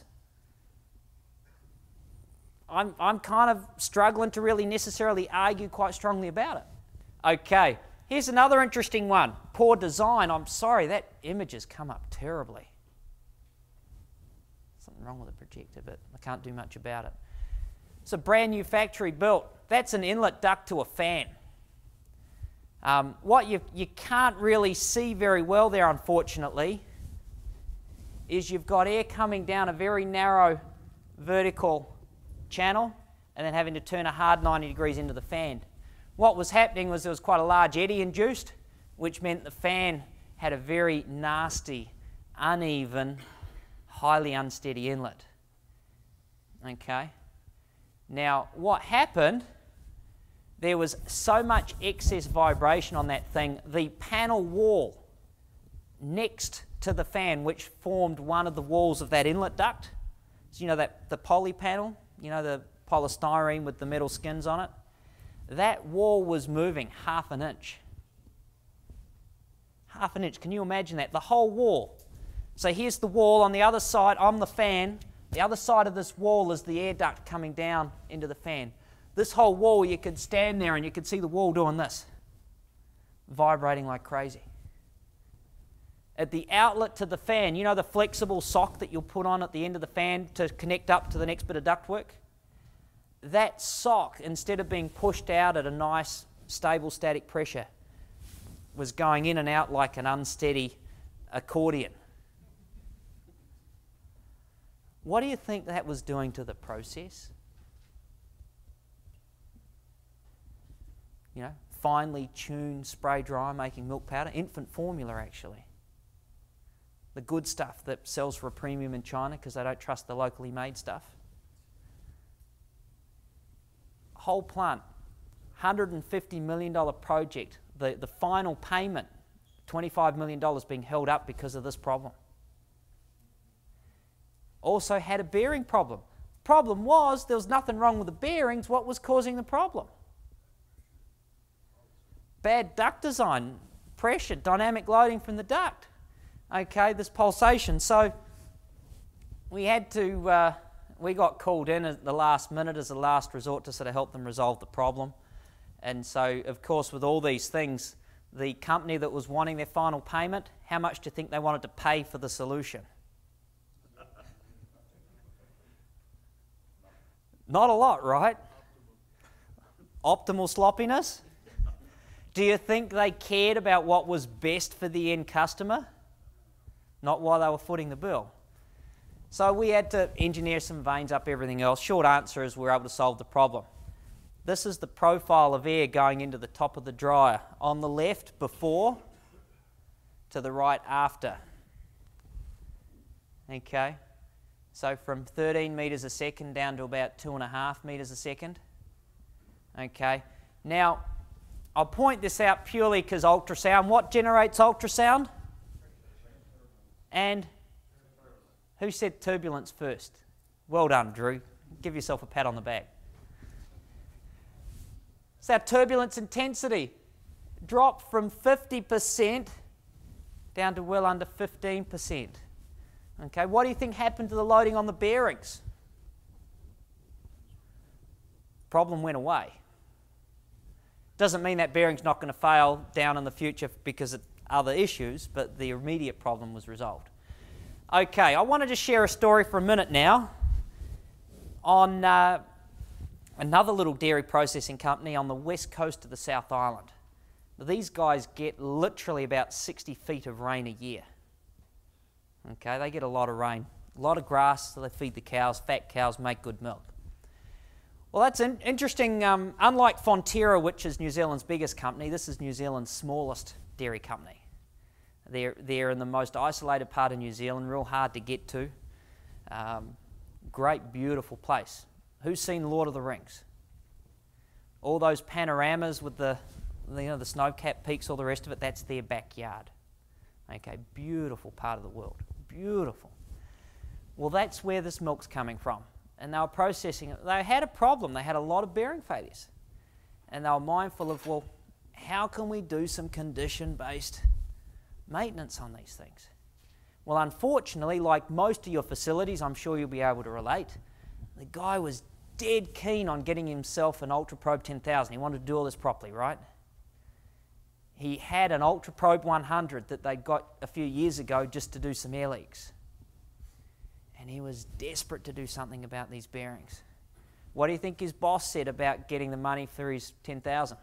I'm, I'm kind of struggling to really necessarily argue quite strongly about it. Okay. Here's another interesting one. Poor design. I'm sorry, that image has come up terribly. Something wrong with the projector, but I can't do much about it. It's a brand new factory built. That's an inlet duct to a fan. Um, what you, you can't really see very well there, unfortunately, is you've got air coming down a very narrow vertical channel and then having to turn a hard ninety degrees into the fan. What was happening was there was quite a large eddy induced, which meant the fan had a very nasty, uneven, highly unsteady inlet. Okay. Now, what happened, there was so much excess vibration on that thing, the panel wall next to the fan, which formed one of the walls of that inlet duct, so you know that the poly panel, you know the polystyrene with the metal skins on it, that wall was moving half an inch. Half an inch, can you imagine that? The whole wall. So here's the wall, on the other side, I'm the fan. The other side of this wall is the air duct coming down into the fan. This whole wall, you could stand there and you could see the wall doing this, vibrating like crazy. At the outlet to the fan, you know the flexible sock that you'll put on at the end of the fan to connect up to the next bit of ductwork? That sock, instead of being pushed out at a nice, stable, static pressure, was going in and out like an unsteady accordion. What do you think that was doing to the process? You know, finely tuned spray dryer making milk powder, infant formula actually. The good stuff that sells for a premium in China because they don't trust the locally made stuff. Whole plant, one hundred fifty million dollars project, the, the final payment, twenty-five million dollars being held up because of this problem. Also had a bearing problem. Problem was, there was nothing wrong with the bearings. What was causing the problem? Bad duct design, pressure, dynamic loading from the duct. Okay, this pulsation. So we had to, uh, we got called in at the last minute as a last resort to sort of help them resolve the problem. And so, of course, with all these things, the company that was wanting their final payment, how much do you think they wanted to pay for the solution? Not a lot, right? Optimal sloppiness? Do you think they cared about what was best for the end customer? Not while they were footing the bill. So we had to engineer some vanes up, everything else. Short answer is we were able to solve the problem. This is the profile of air going into the top of the dryer. On the left, before, to the right, after. Okay? So from thirteen metres a second down to about two and a half metres a second. Okay? Now, I'll point this out purely because ultrasound. What generates ultrasound? And who said turbulence first? Well done, Drew. Give yourself a pat on the back. So our turbulence intensity dropped from fifty percent down to well under fifteen percent. Okay, what do you think happened to the loading on the bearings? Problem went away. Doesn't mean that bearing's not going to fail down in the future because of other issues, but the immediate problem was resolved. Okay, I wanted to share a story for a minute now on uh, another little dairy processing company on the west coast of the South Island. Now, these guys get literally about sixty feet of rain a year. Okay, they get a lot of rain, a lot of grass, so they feed the cows. Fat cows make good milk. Well, that's in interesting. Um, unlike Fonterra, which is New Zealand's biggest company, this is New Zealand's smallest dairy company. They're, they're in the most isolated part of New Zealand, real hard to get to. Um, great, beautiful place. Who's seen Lord of the Rings? All those panoramas with the, you know, the snow-capped peaks, all the rest of it, that's their backyard. Okay, beautiful part of the world, beautiful. Well, that's where this milk's coming from. And they were processing it. They had a problem. They had a lot of bearing failures. And they were mindful of, well, how can we do some condition-based maintenance on these things? Well, unfortunately, like most of your facilities, I'm sure you'll be able to relate, the guy was dead keen on getting himself an UltraProbe ten thousand. He wanted to do all this properly, right? He had an UltraProbe one hundred that they got a few years ago just to do some air leaks. And he was desperate to do something about these bearings. What do you think his boss said about getting the money for his ten thousand?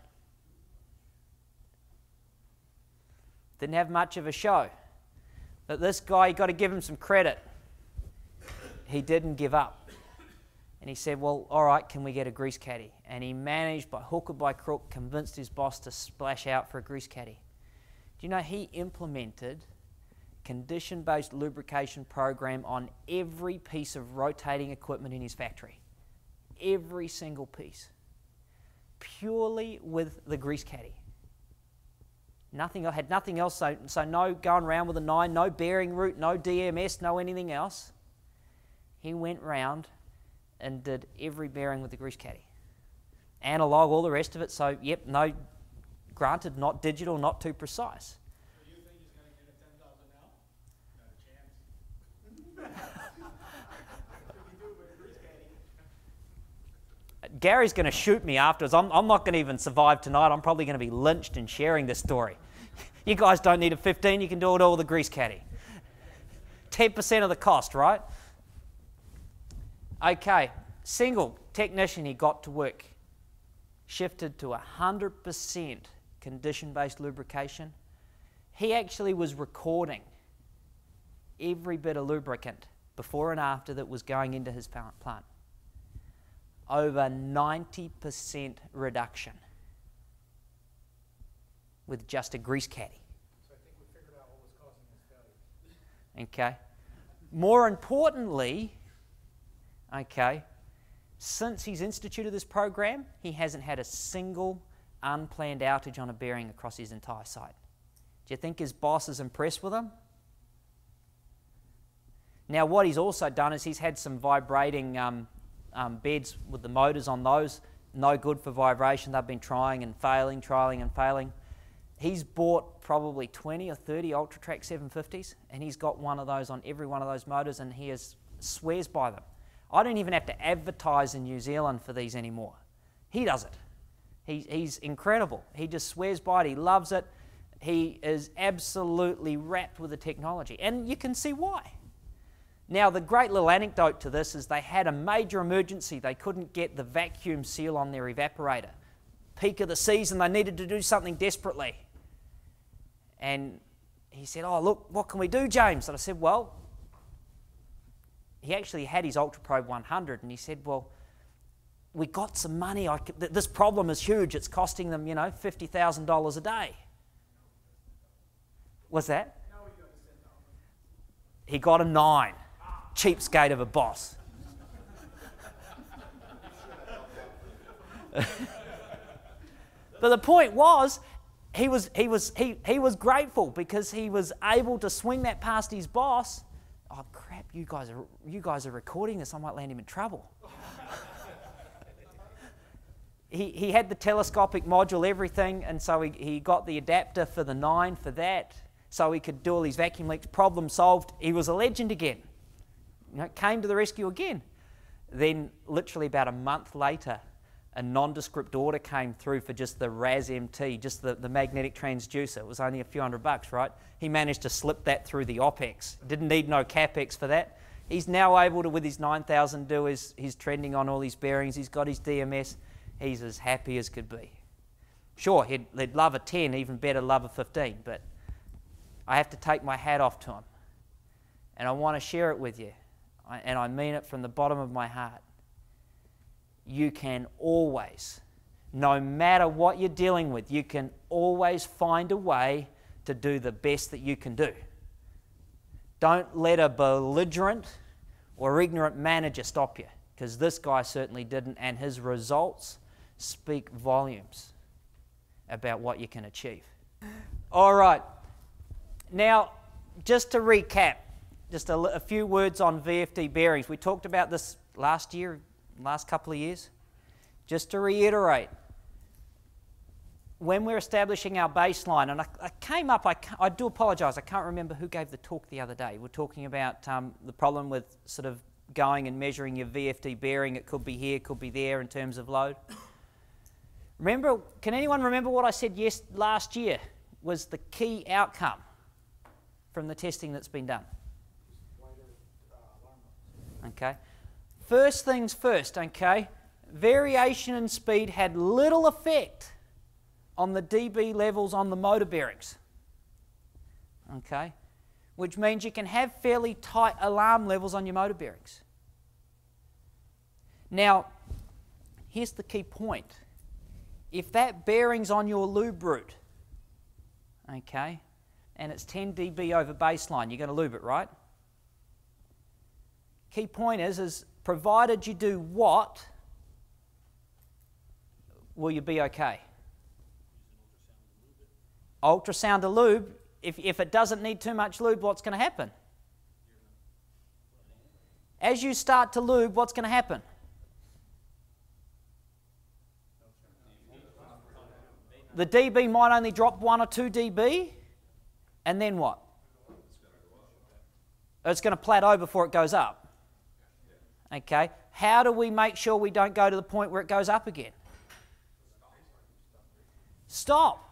Didn't have much of a show. But this guy, you got to give him some credit. He didn't give up. And he said, well, all right, can we get a grease caddy? And he managed, by hook or by crook, convinced his boss to splash out for a grease caddy. Do you know he implemented condition-based lubrication program on every piece of rotating equipment in his factory? Every single piece. Purely with the grease caddy. Nothing, had nothing else, so, so no going around with a nine, no bearing route, no D M S, no anything else. He went round and did every bearing with the grease caddy. Analog, all the rest of it, so yep, no, granted, not digital, not too precise. Do you think he's going to get a ten thousand now? Not a chance. What could he do with a grease caddy? Gary's going to shoot me afterwards. I'm, I'm not going to even survive tonight. I'm probably going to be lynched in sharing this story. You guys don't need a fifteen. You can do it all with a grease caddy. ten percent of the cost, right? Okay, single technician he got to work. Shifted to one hundred percent condition-based lubrication. He actually was recording every bit of lubricant before and after that was going into his plant. Over ninety percent reduction with just a grease caddy. So I think we figured out what was causing his failure. Okay. More importantly, okay, since he's instituted this program, he hasn't had a single unplanned outage on a bearing across his entire site. Do you think his boss is impressed with him? Now, what he's also done is he's had some vibrating um, um, beds with the motors on those. No good for vibration. They've been trying and failing, trialing and failing. He's bought probably twenty or thirty Ultratrack seven fifties, and he's got one of those on every one of those motors, and he is, swears by them. I don't even have to advertise in New Zealand for these anymore. He does it. He, he's incredible. He just swears by it. He loves it. He is absolutely wrapped with the technology, and you can see why. Now, the great little anecdote to this is they had a major emergency. They couldn't get the vacuum seal on their evaporator. Peak of the season, they needed to do something desperately. And he said, oh, look, what can we do, James? And I said, well, he actually had his UltraProbe one hundred, and he said, well, we got some money. I could, th this problem is huge. It's costing them, you know, fifty thousand dollars a day. What's that? He got a nine. Cheapskate of a boss. But the point was, he was, he, was, he, he was grateful because he was able to swing that past his boss. Oh crap, you guys are, you guys are recording this, I might land him in trouble. he, he had the telescopic module, everything, and so he, he got the adapter for the nine for that, so he could do all these vacuum leaks, problem solved. He was a legend again. You know, came to the rescue again. Then literally about a month later, a nondescript order came through for just the R A S M T, just the, the magnetic transducer. It was only a few hundred bucks, right? He managed to slip that through the OPEX. Didn't need no CapEx for that. He's now able to, with his nine thousand, do his, his trending on all his bearings. He's got his D M S. He's as happy as could be. Sure, he'd, he'd love a ten, even better love a fifteen, but I have to take my hat off to him. And I want to share it with you. I, and I mean it from the bottom of my heart. You can always, no matter what you're dealing with, you can always find a way to do the best that you can do. Don't let a belligerent or ignorant manager stop you, because this guy certainly didn't, and his results speak volumes about what you can achieve. All right. Now, just to recap, just a, a few words on V F D bearings. We talked about this last year, last couple of years. Just to reiterate, when we're establishing our baseline, and I, I came up, I, I do apologise, I can't remember who gave the talk the other day. We're talking about um, the problem with sort of going and measuring your V F D bearing. It could be here, could be there in terms of load. Remember, can anyone remember what I said yes, last year was the key outcome from the testing that's been done? Okay. First things first, okay, variation in speed had little effect on the D B levels on the motor bearings, okay, which means you can have fairly tight alarm levels on your motor bearings. Now, here's the key point. If that bearing's on your lube route, okay, and it's ten D B over baseline, you're going to lube it, right? Key point is, is provided you do what, will you be okay? Ultrasound to lube. If, if it doesn't need too much lube, what's going to happen? As you start to lube, what's going to happen? The D B might only drop one or two D B, and then what? It's going to plateau before it goes up. Okay? How do we make sure we don't go to the point where it goes up again? Stop.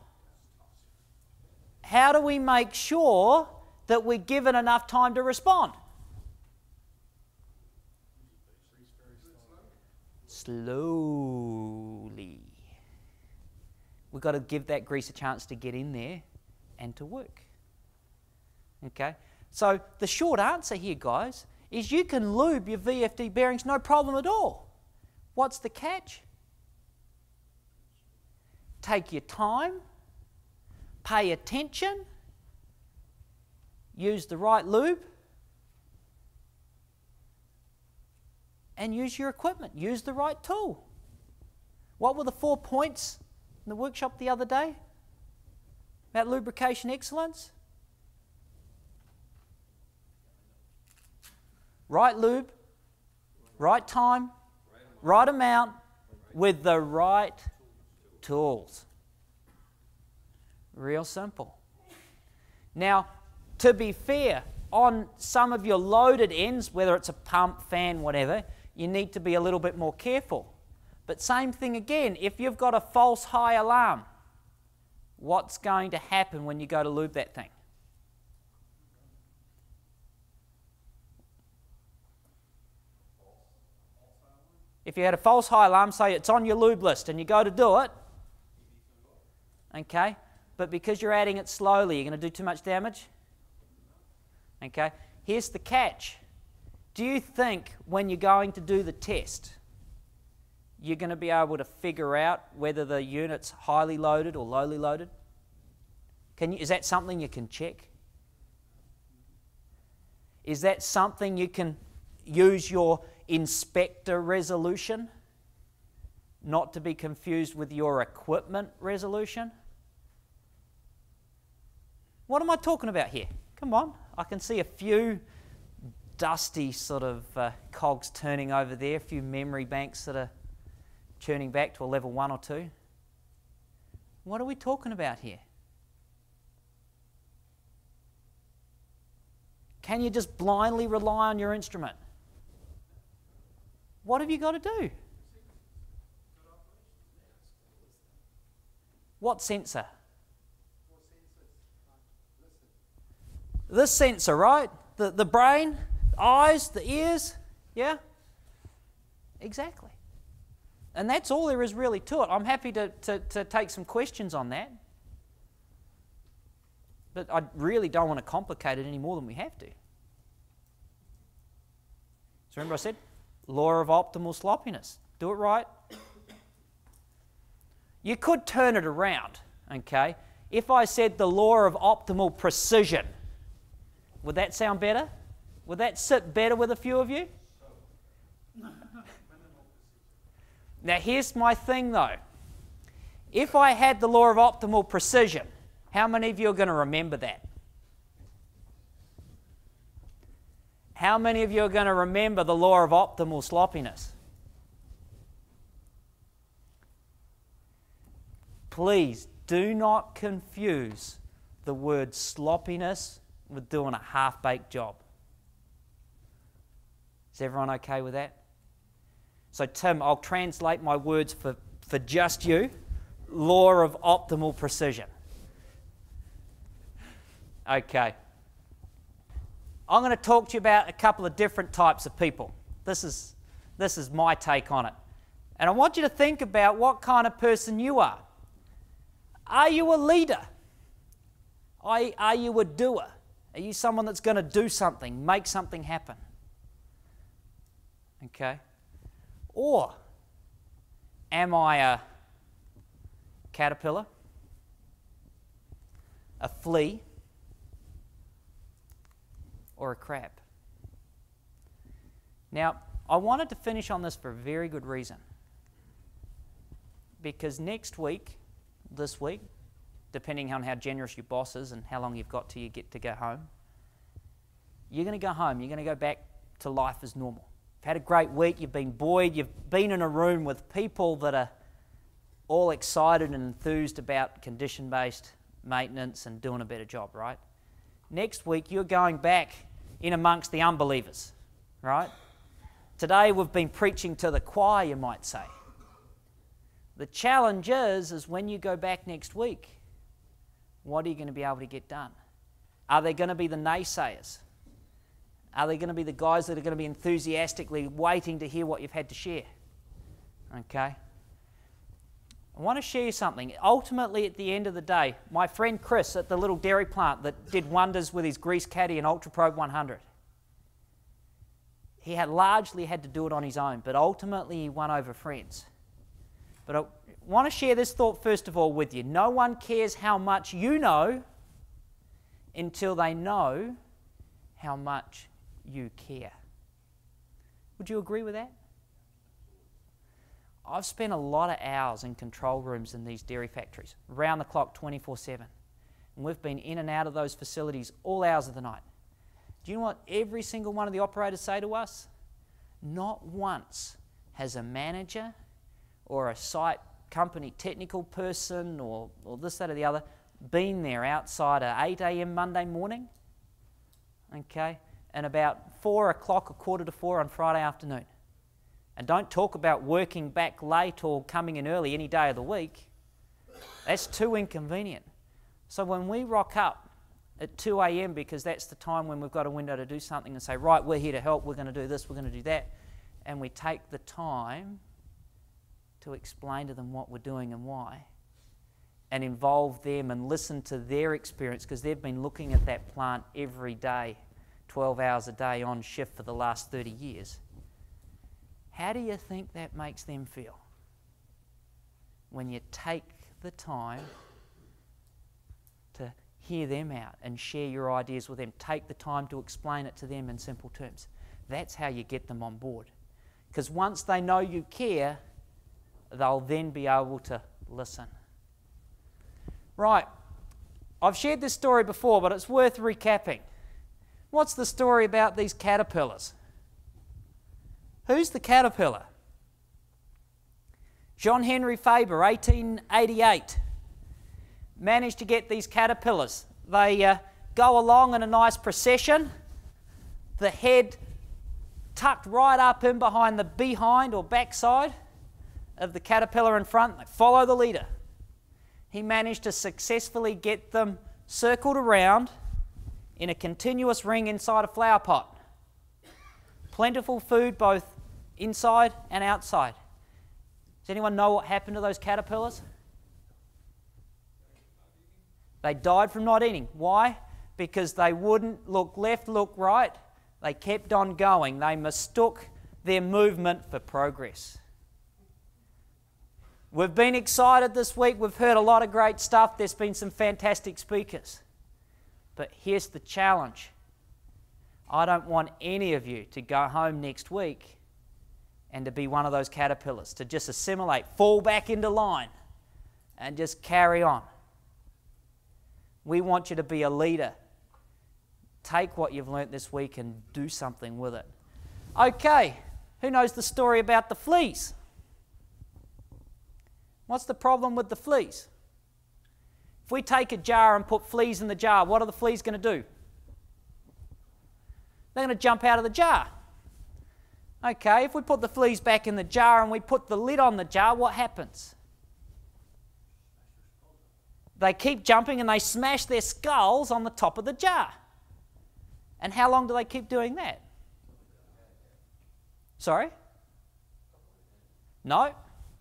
How do we make sure that we're given enough time to respond? Slowly. We've got to give that grease a chance to get in there and to work. Okay? So the short answer here, guys, is you can lube your V F D bearings no problem at all. What's the catch? Take your time, pay attention, use the right lube, and use your equipment. Use the right tool. What were the four points in the workshop the other day about lubrication excellence? Right lube, right time, right amount, with the right tools. Real simple. Now, to be fair, on some of your loaded ends, whether it's a pump, fan, whatever, you need to be a little bit more careful. But same thing again, if you've got a false high alarm, what's going to happen when you go to lube that thing? If you had a false high alarm, say it's on your lube list and you go to do it, okay, but because you're adding it slowly, you're going to do too much damage? Okay, here's the catch. Do you think when you're going to do the test, you're going to be able to figure out whether the unit's highly loaded or lowly loaded? Can you, is that something you can check? Is that something you can use your inspector resolution, not to be confused with your equipment resolution? What am I talking about here? Come on, I can see a few dusty sort of uh, cogs turning over there, a few memory banks that are churning back to a level one or two. What are we talking about here? Can you just blindly rely on your instrument? What have you got to do? What sensor? This sensor, right? The, the brain, the eyes, the ears, yeah? Exactly. And that's all there is really to it. I'm happy to, to, to take some questions on that. But I really don't want to complicate it any more than we have to. So remember I said, law of optimal sloppiness. Do it right. You could turn it around, okay? If I said the law of optimal precision, would that sound better? Would that sit better with a few of you? Now here's my thing though. If I had the law of optimal precision, how many of you are going to remember that? How many of you are going to remember the law of optimal sloppiness? Please do not confuse the word sloppiness with doing a half-baked job. Is everyone okay with that? So Tim, I'll translate my words for, for just you. Law of optimal precision. Okay. I'm going to talk to you about a couple of different types of people. This is, this is my take on it. And I want you to think about what kind of person you are. Are you a leader? Are, are you a doer? Are you someone that's going to do something, make something happen? Okay. Or am I a caterpillar, a flea, or a crab? Now, I wanted to finish on this for a very good reason. Because next week, this week, depending on how generous your boss is and how long you've got till you get to go home, you're going to go home, you're going to go back to life as normal. You've had a great week, you've been buoyed, you've been in a room with people that are all excited and enthused about condition-based maintenance and doing a better job, right? Next week, you're going back in amongst the unbelievers, right? Today we've been preaching to the choir, you might say. The challenge is, is when you go back next week, what are you going to be able to get done? Are they going to be the naysayers? Are they going to be the guys that are going to be enthusiastically waiting to hear what you've had to share? Okay? I want to share you something. Ultimately, at the end of the day, my friend Chris at the little dairy plant that did wonders with his grease caddy and UltraProbe one hundred, he had largely had to do it on his own, but ultimately he won over friends. But I want to share this thought first of all with you. No one cares how much you know until they know how much you care. Would you agree with that? I've spent a lot of hours in control rooms in these dairy factories, round the clock, twenty-four seven. And we've been in and out of those facilities all hours of the night. Do you know what every single one of the operators say to us? Not once has a manager or a site company technical person or, or this, that, or the other been there outside at eight A M Monday morning, okay, and about four o'clock, a quarter to four on Friday afternoon. And don't talk about working back late or coming in early any day of the week. That's too inconvenient. So when we rock up at two A M because that's the time when we've got a window to do something and say, right, we're here to help, we're going to do this, we're going to do that, and we take the time to explain to them what we're doing and why, and involve them and listen to their experience, because they've been looking at that plant every day, twelve hours a day on shift for the last thirty years. How do you think that makes them feel when you take the time to hear them out and share your ideas with them, take the time to explain it to them in simple terms? That's how you get them on board. Because once they know you care, they'll then be able to listen. Right, I've shared this story before, but it's worth recapping. What's the story about these caterpillars? Who's the caterpillar? John Henry Faber, eighteen eighty-eight, managed to get these caterpillars. They uh, go along in a nice procession, the head tucked right up in behind the behind or backside of the caterpillar in front. They follow the leader. He managed to successfully get them circled around in a continuous ring inside a flower pot. Plentiful food both inside and outside. Does anyone know what happened to those caterpillars? They died from not eating. Why? Because they wouldn't look left, look right. They kept on going. They mistook their movement for progress. We've been excited this week. We've heard a lot of great stuff. There's been some fantastic speakers. But here's the challenge. I don't want any of you to go home next week and to be one of those caterpillars, to just assimilate, fall back into line, and just carry on. We want you to be a leader. Take what you've learnt this week and do something with it. Okay, who knows the story about the fleas? What's the problem with the fleas? If we take a jar and put fleas in the jar, what are the fleas going to do? They're going to jump out of the jar. Okay, if we put the fleas back in the jar and we put the lid on the jar, what happens? They keep jumping and they smash their skulls on the top of the jar. And how long do they keep doing that? Sorry? No?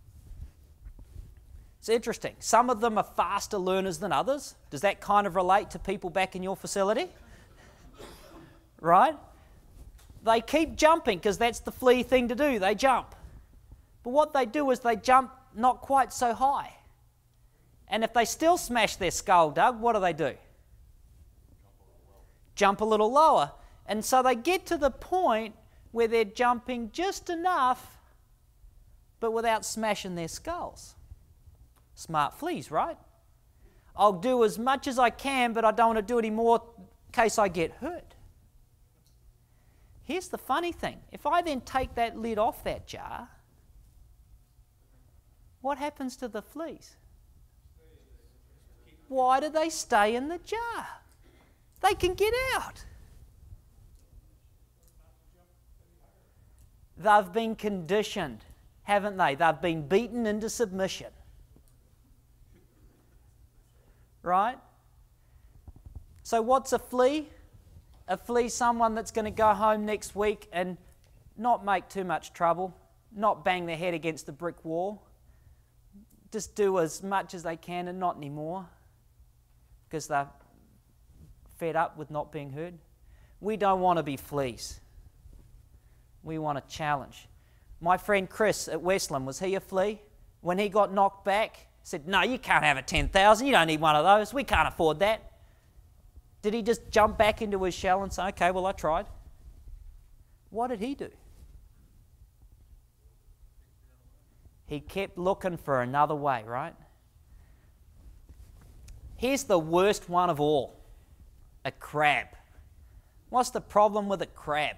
It's interesting. Some of them are faster learners than others. Does that kind of relate to people back in your facility? Right? They keep jumping because that's the flea thing to do. They jump. But what they do is they jump not quite so high. And if they still smash their skull, Doug, what do they do? Jump a little lower. And so they get to the point where they're jumping just enough, but without smashing their skulls. Smart fleas, right? I'll do as much as I can, but I don't want to do any more in case I get hurt. Here's the funny thing. If I then take that lid off that jar, what happens to the fleas? Why do they stay in the jar? They can get out. They've been conditioned, haven't they? They've been beaten into submission. Right? So what's a flea? A flea's someone that's going to go home next week and not make too much trouble, not bang their head against the brick wall, just do as much as they can and not anymore because they're fed up with not being heard. We don't want to be fleas. We want a challenge. My friend Chris at Westland, was he a flea? When he got knocked back, said, no, you can't have a ten thousand, you don't need one of those, we can't afford that. Did he just jump back into his shell and say, okay, well, I tried? What did he do? He kept looking for another way, right? Here's the worst one of all, a crab. What's the problem with a crab?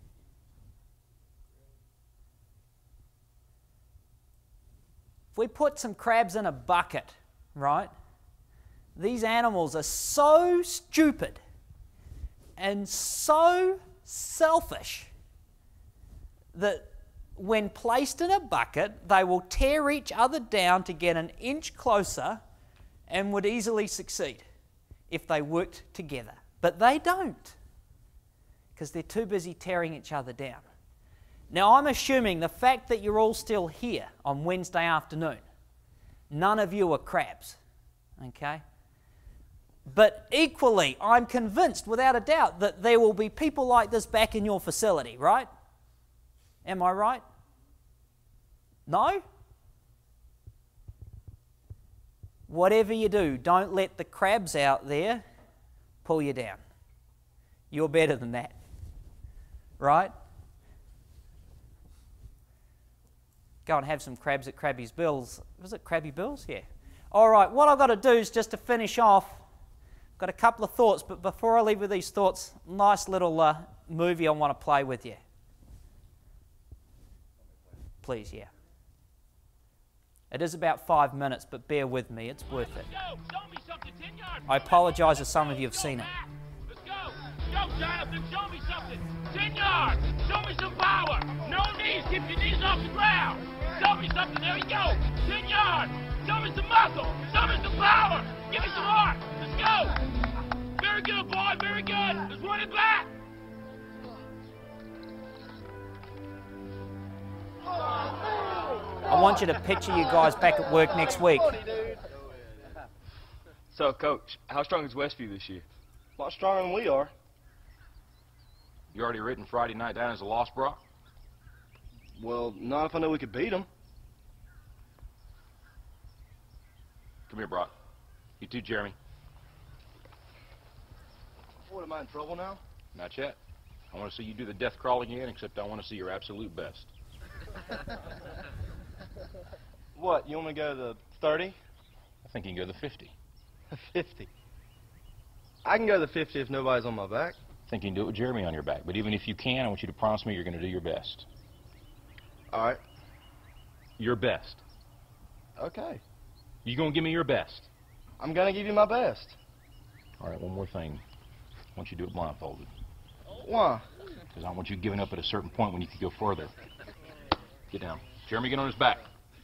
If we put some crabs in a bucket, right, these animals are so stupid and so selfish that when placed in a bucket, they will tear each other down to get an inch closer and would easily succeed if they worked together. But they don't, because they're too busy tearing each other down. Now, I'm assuming the fact that you're all still here on Wednesday afternoon, none of you are crabs, okay? But equally, I'm convinced, without a doubt, that there will be people like this back in your facility, right? Am I right? No? Whatever you do, don't let the crabs out there pull you down. You're better than that, right? Go and have some crabs at Krabby's Bills. Was it Krabby Bills? Yeah. All right, what I've got to do is just to finish off, I've got a couple of thoughts, but before I leave with these thoughts, nice little uh, movie I want to play with you. Please, yeah. It is about five minutes, but bear with me, it's worth it. I apologise if some of you have seen it. Let's go! Go, Jonathan, show me something! Ten yards! Show me some power! No knees! Keep your knees off the ground! Show me something! There you go! Ten yards! Show me some muscle! Show me some power! Give me some heart! Let's go! Very good, boy! Very good! Let's run it back! I want you to picture you guys back at work next week. So, Coach, how strong is Westview this year? A lot stronger than we are. You already written Friday night down as a loss, Brock? Well, not if I know we could beat them. Come here, Brock. You too, Jeremy. What, am I in trouble now? Not yet. I want to see you do the death crawl again, except I want to see your absolute best. What, you want me to go to the thirty? I think you can go the fifty. fifty. I can go to the fifty if nobody's on my back. I think you can do it with Jeremy on your back. But even if you can, I want you to promise me you're going to do your best. All right. Your best. Okay. You going to give me your best? I'm going to give you my best. All right, one more thing. I want you to do it blindfolded. Why? Because I want you giving up at a certain point when you can go further. Get down. Jeremy, get on his back.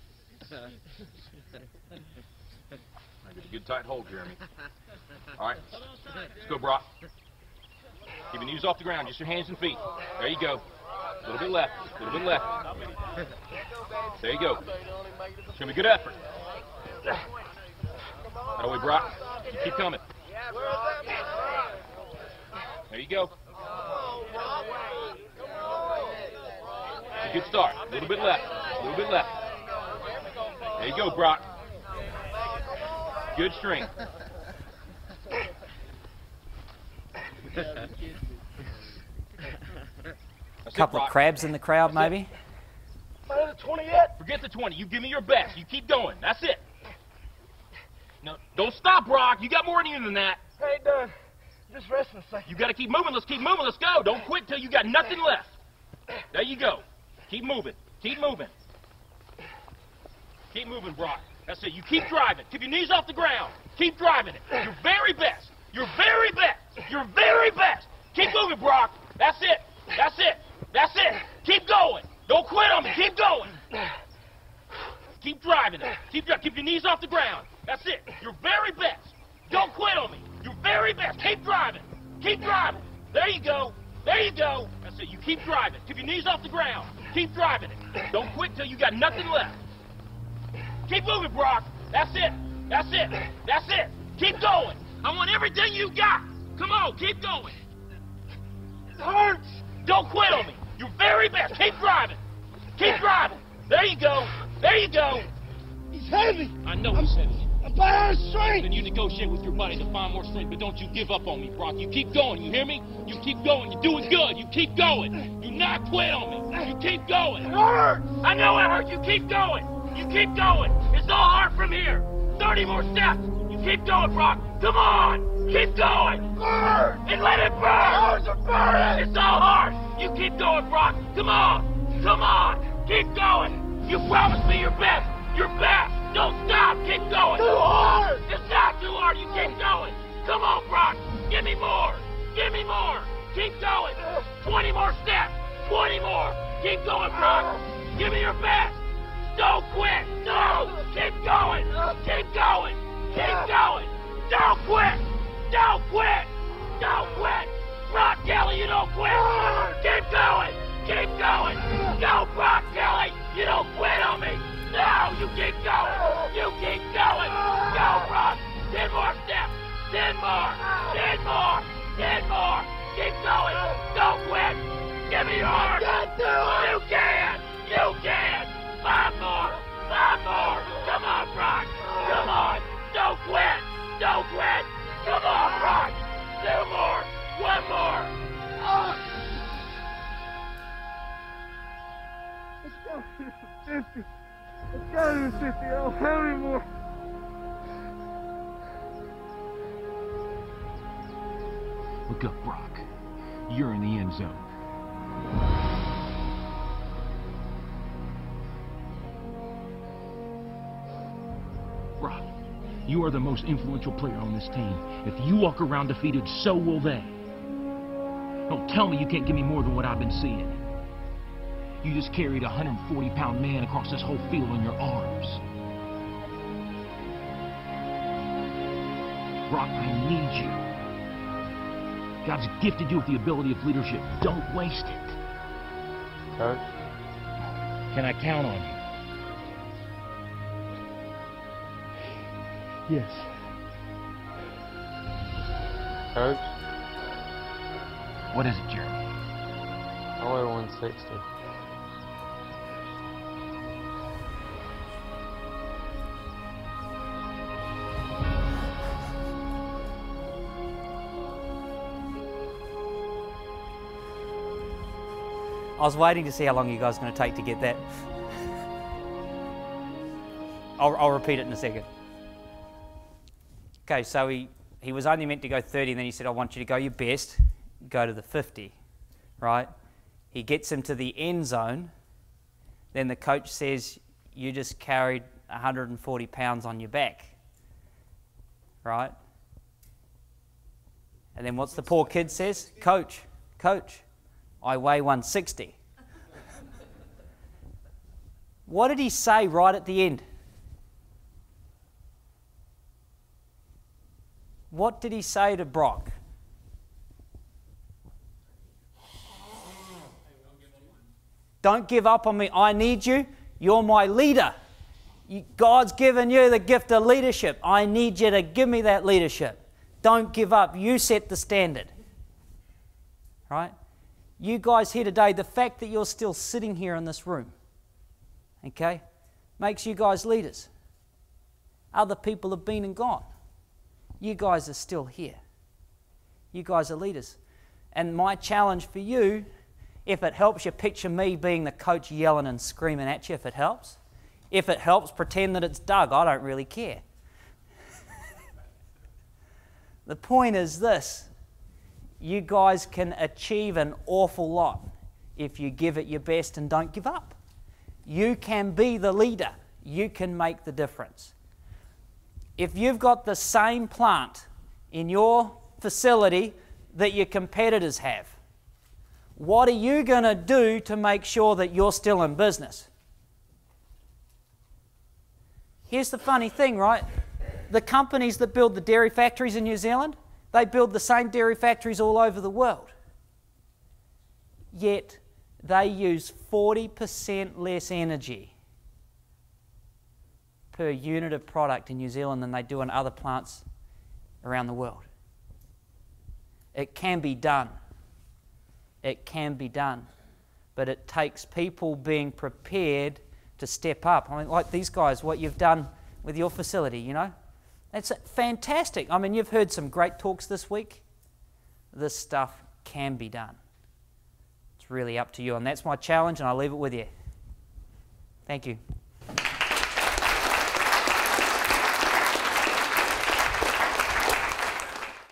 Get a good tight hold, Jeremy. All right. Let's go, Brock. Keep your knees off the ground, just your hands and feet. There you go. A little bit left. A little bit left. There you go. It's going to be a good effort. That way, Brock. You keep coming. There you go. Good start. A little bit left. A little bit left. There you go, Brock. Good strength. A couple of crabs in the crowd, maybe? Not the twenty yet? Forget the twenty. You give me your best. You keep going. That's it. No, don't stop, Brock. You got more in you than that. Hey, done. Just resting a second. You got to keep moving. Let's keep moving. Let's go. Don't quit till you got nothing left. There you go. Keep moving. Keep moving. Keep moving, Brock. That's it. You keep driving. Keep your knees off the ground. Keep driving it. Your very best. Your very best. Your very best. Keep moving, Brock. That's it. That's it. That's it. Keep going. Don't quit on me. Keep going. Keep driving it. Keep dri- keep your knees off the ground. That's it. Your very best. Don't quit on me. Your very best. Keep driving. Keep driving. There you go. There you go. That's it. You keep driving. Keep your knees off the ground. Keep driving it. Don't quit till you got nothing left. Keep moving, Brock. That's it. That's it. That's it. Keep going. I want everything you got. Come on, keep going. It hurts. Don't quit on me. Your very best. Keep driving. Keep driving. There you go. There you go. He's heavy. I know he's heavy. I'm by out of strength. Then you negotiate with your buddy to find more strength, but don't you give up on me, Brock. You keep going. You hear me? You keep going. You're doing good. You keep going. Do not quit on me. You keep going. It hurts. I know it hurts. You keep going. You keep going. It's all hard from here. thirty more steps. You keep going, Brock. Come on. Keep going. Burn. And let it burn. Hurts are burning. It's all hard. You keep going, Brock. Come on. Come on. Keep going. You promised me your best. Your best. Don't stop. Keep going. Too hard. It's not too hard. You keep going. Come on, Brock. Give me more. Give me more. Keep going. twenty more steps. twenty more. Keep going, Brock. Give me your best. Don't quit. No. Keep going. Keep going. Keep going. Don't quit. Don't quit. Don't quit. Brock Kelly, you don't quit. Keep going. Keep going. Go, Brock Kelly. You don't quit on me. No, you keep going. You keep going. Go, Brock. Ten more steps. Ten more. Ten more. Ten more. Keep going. Don't quit. Give me your heart. You can. You can. Five more. Five more. Come on, Brock. Come on. Don't quit. Don't quit. Come on, Brock. Two more. One more. Oh. Let's go. fifty. Let's go to the fifty. I don't have any more. Look up, Brock. You're in the end zone. Brock, you are the most influential player on this team. If you walk around defeated, so will they. Don't tell me you can't give me more than what I've been seeing. You just carried a one hundred forty pound man across this whole field on your arms. Brock, I need you. God's gifted you with the ability of leadership. Don't waste it. Coach? Can I count on you? Yes. Coach? What is it, Jeremy? I weigh one sixty. I was waiting to see how long you guys are going to take to get that. I'll, I'll repeat it in a second. Okay, so he, he was only meant to go thirty, and then he said, I want you to go your best, go to the fifty, right? He gets him to the end zone. Then the coach says, you just carried one hundred forty pounds on your back, right? And then what's the poor kid says? Coach, coach, I weigh one sixty. What did he say right at the end? What did he say to Brock? Don't give up on me. I need you. You're my leader. You, God's given you the gift of leadership. I need you to give me that leadership. Don't give up. You set the standard. Right? You guys here today, the fact that you're still sitting here in this room, okay, makes you guys leaders. Other people have been and gone. You guys are still here. You guys are leaders. And my challenge for you, if it helps you, picture me being the coach yelling and screaming at you, if it helps. If it helps, pretend that it's Doug. I don't really care. The point is this. You guys can achieve an awful lot if you give it your best and don't give up. You can be the leader. You can make the difference. If you've got the same plant in your facility that your competitors have, What are you going to do to make sure that you're still in business? Here's the funny thing, right? The companies that build the dairy factories in New Zealand, they build the same dairy factories all over the world. Yet they use forty percent less energy per unit of product in New Zealand than they do in other plants around the world. It can be done. It can be done. But it takes people being prepared to step up. I mean, like these guys, what you've done with your facility, you know? It's fantastic. I mean, you've heard some great talks this week. This stuff can be done. It's really up to you, and that's my challenge, and I'll leave it with you. Thank you.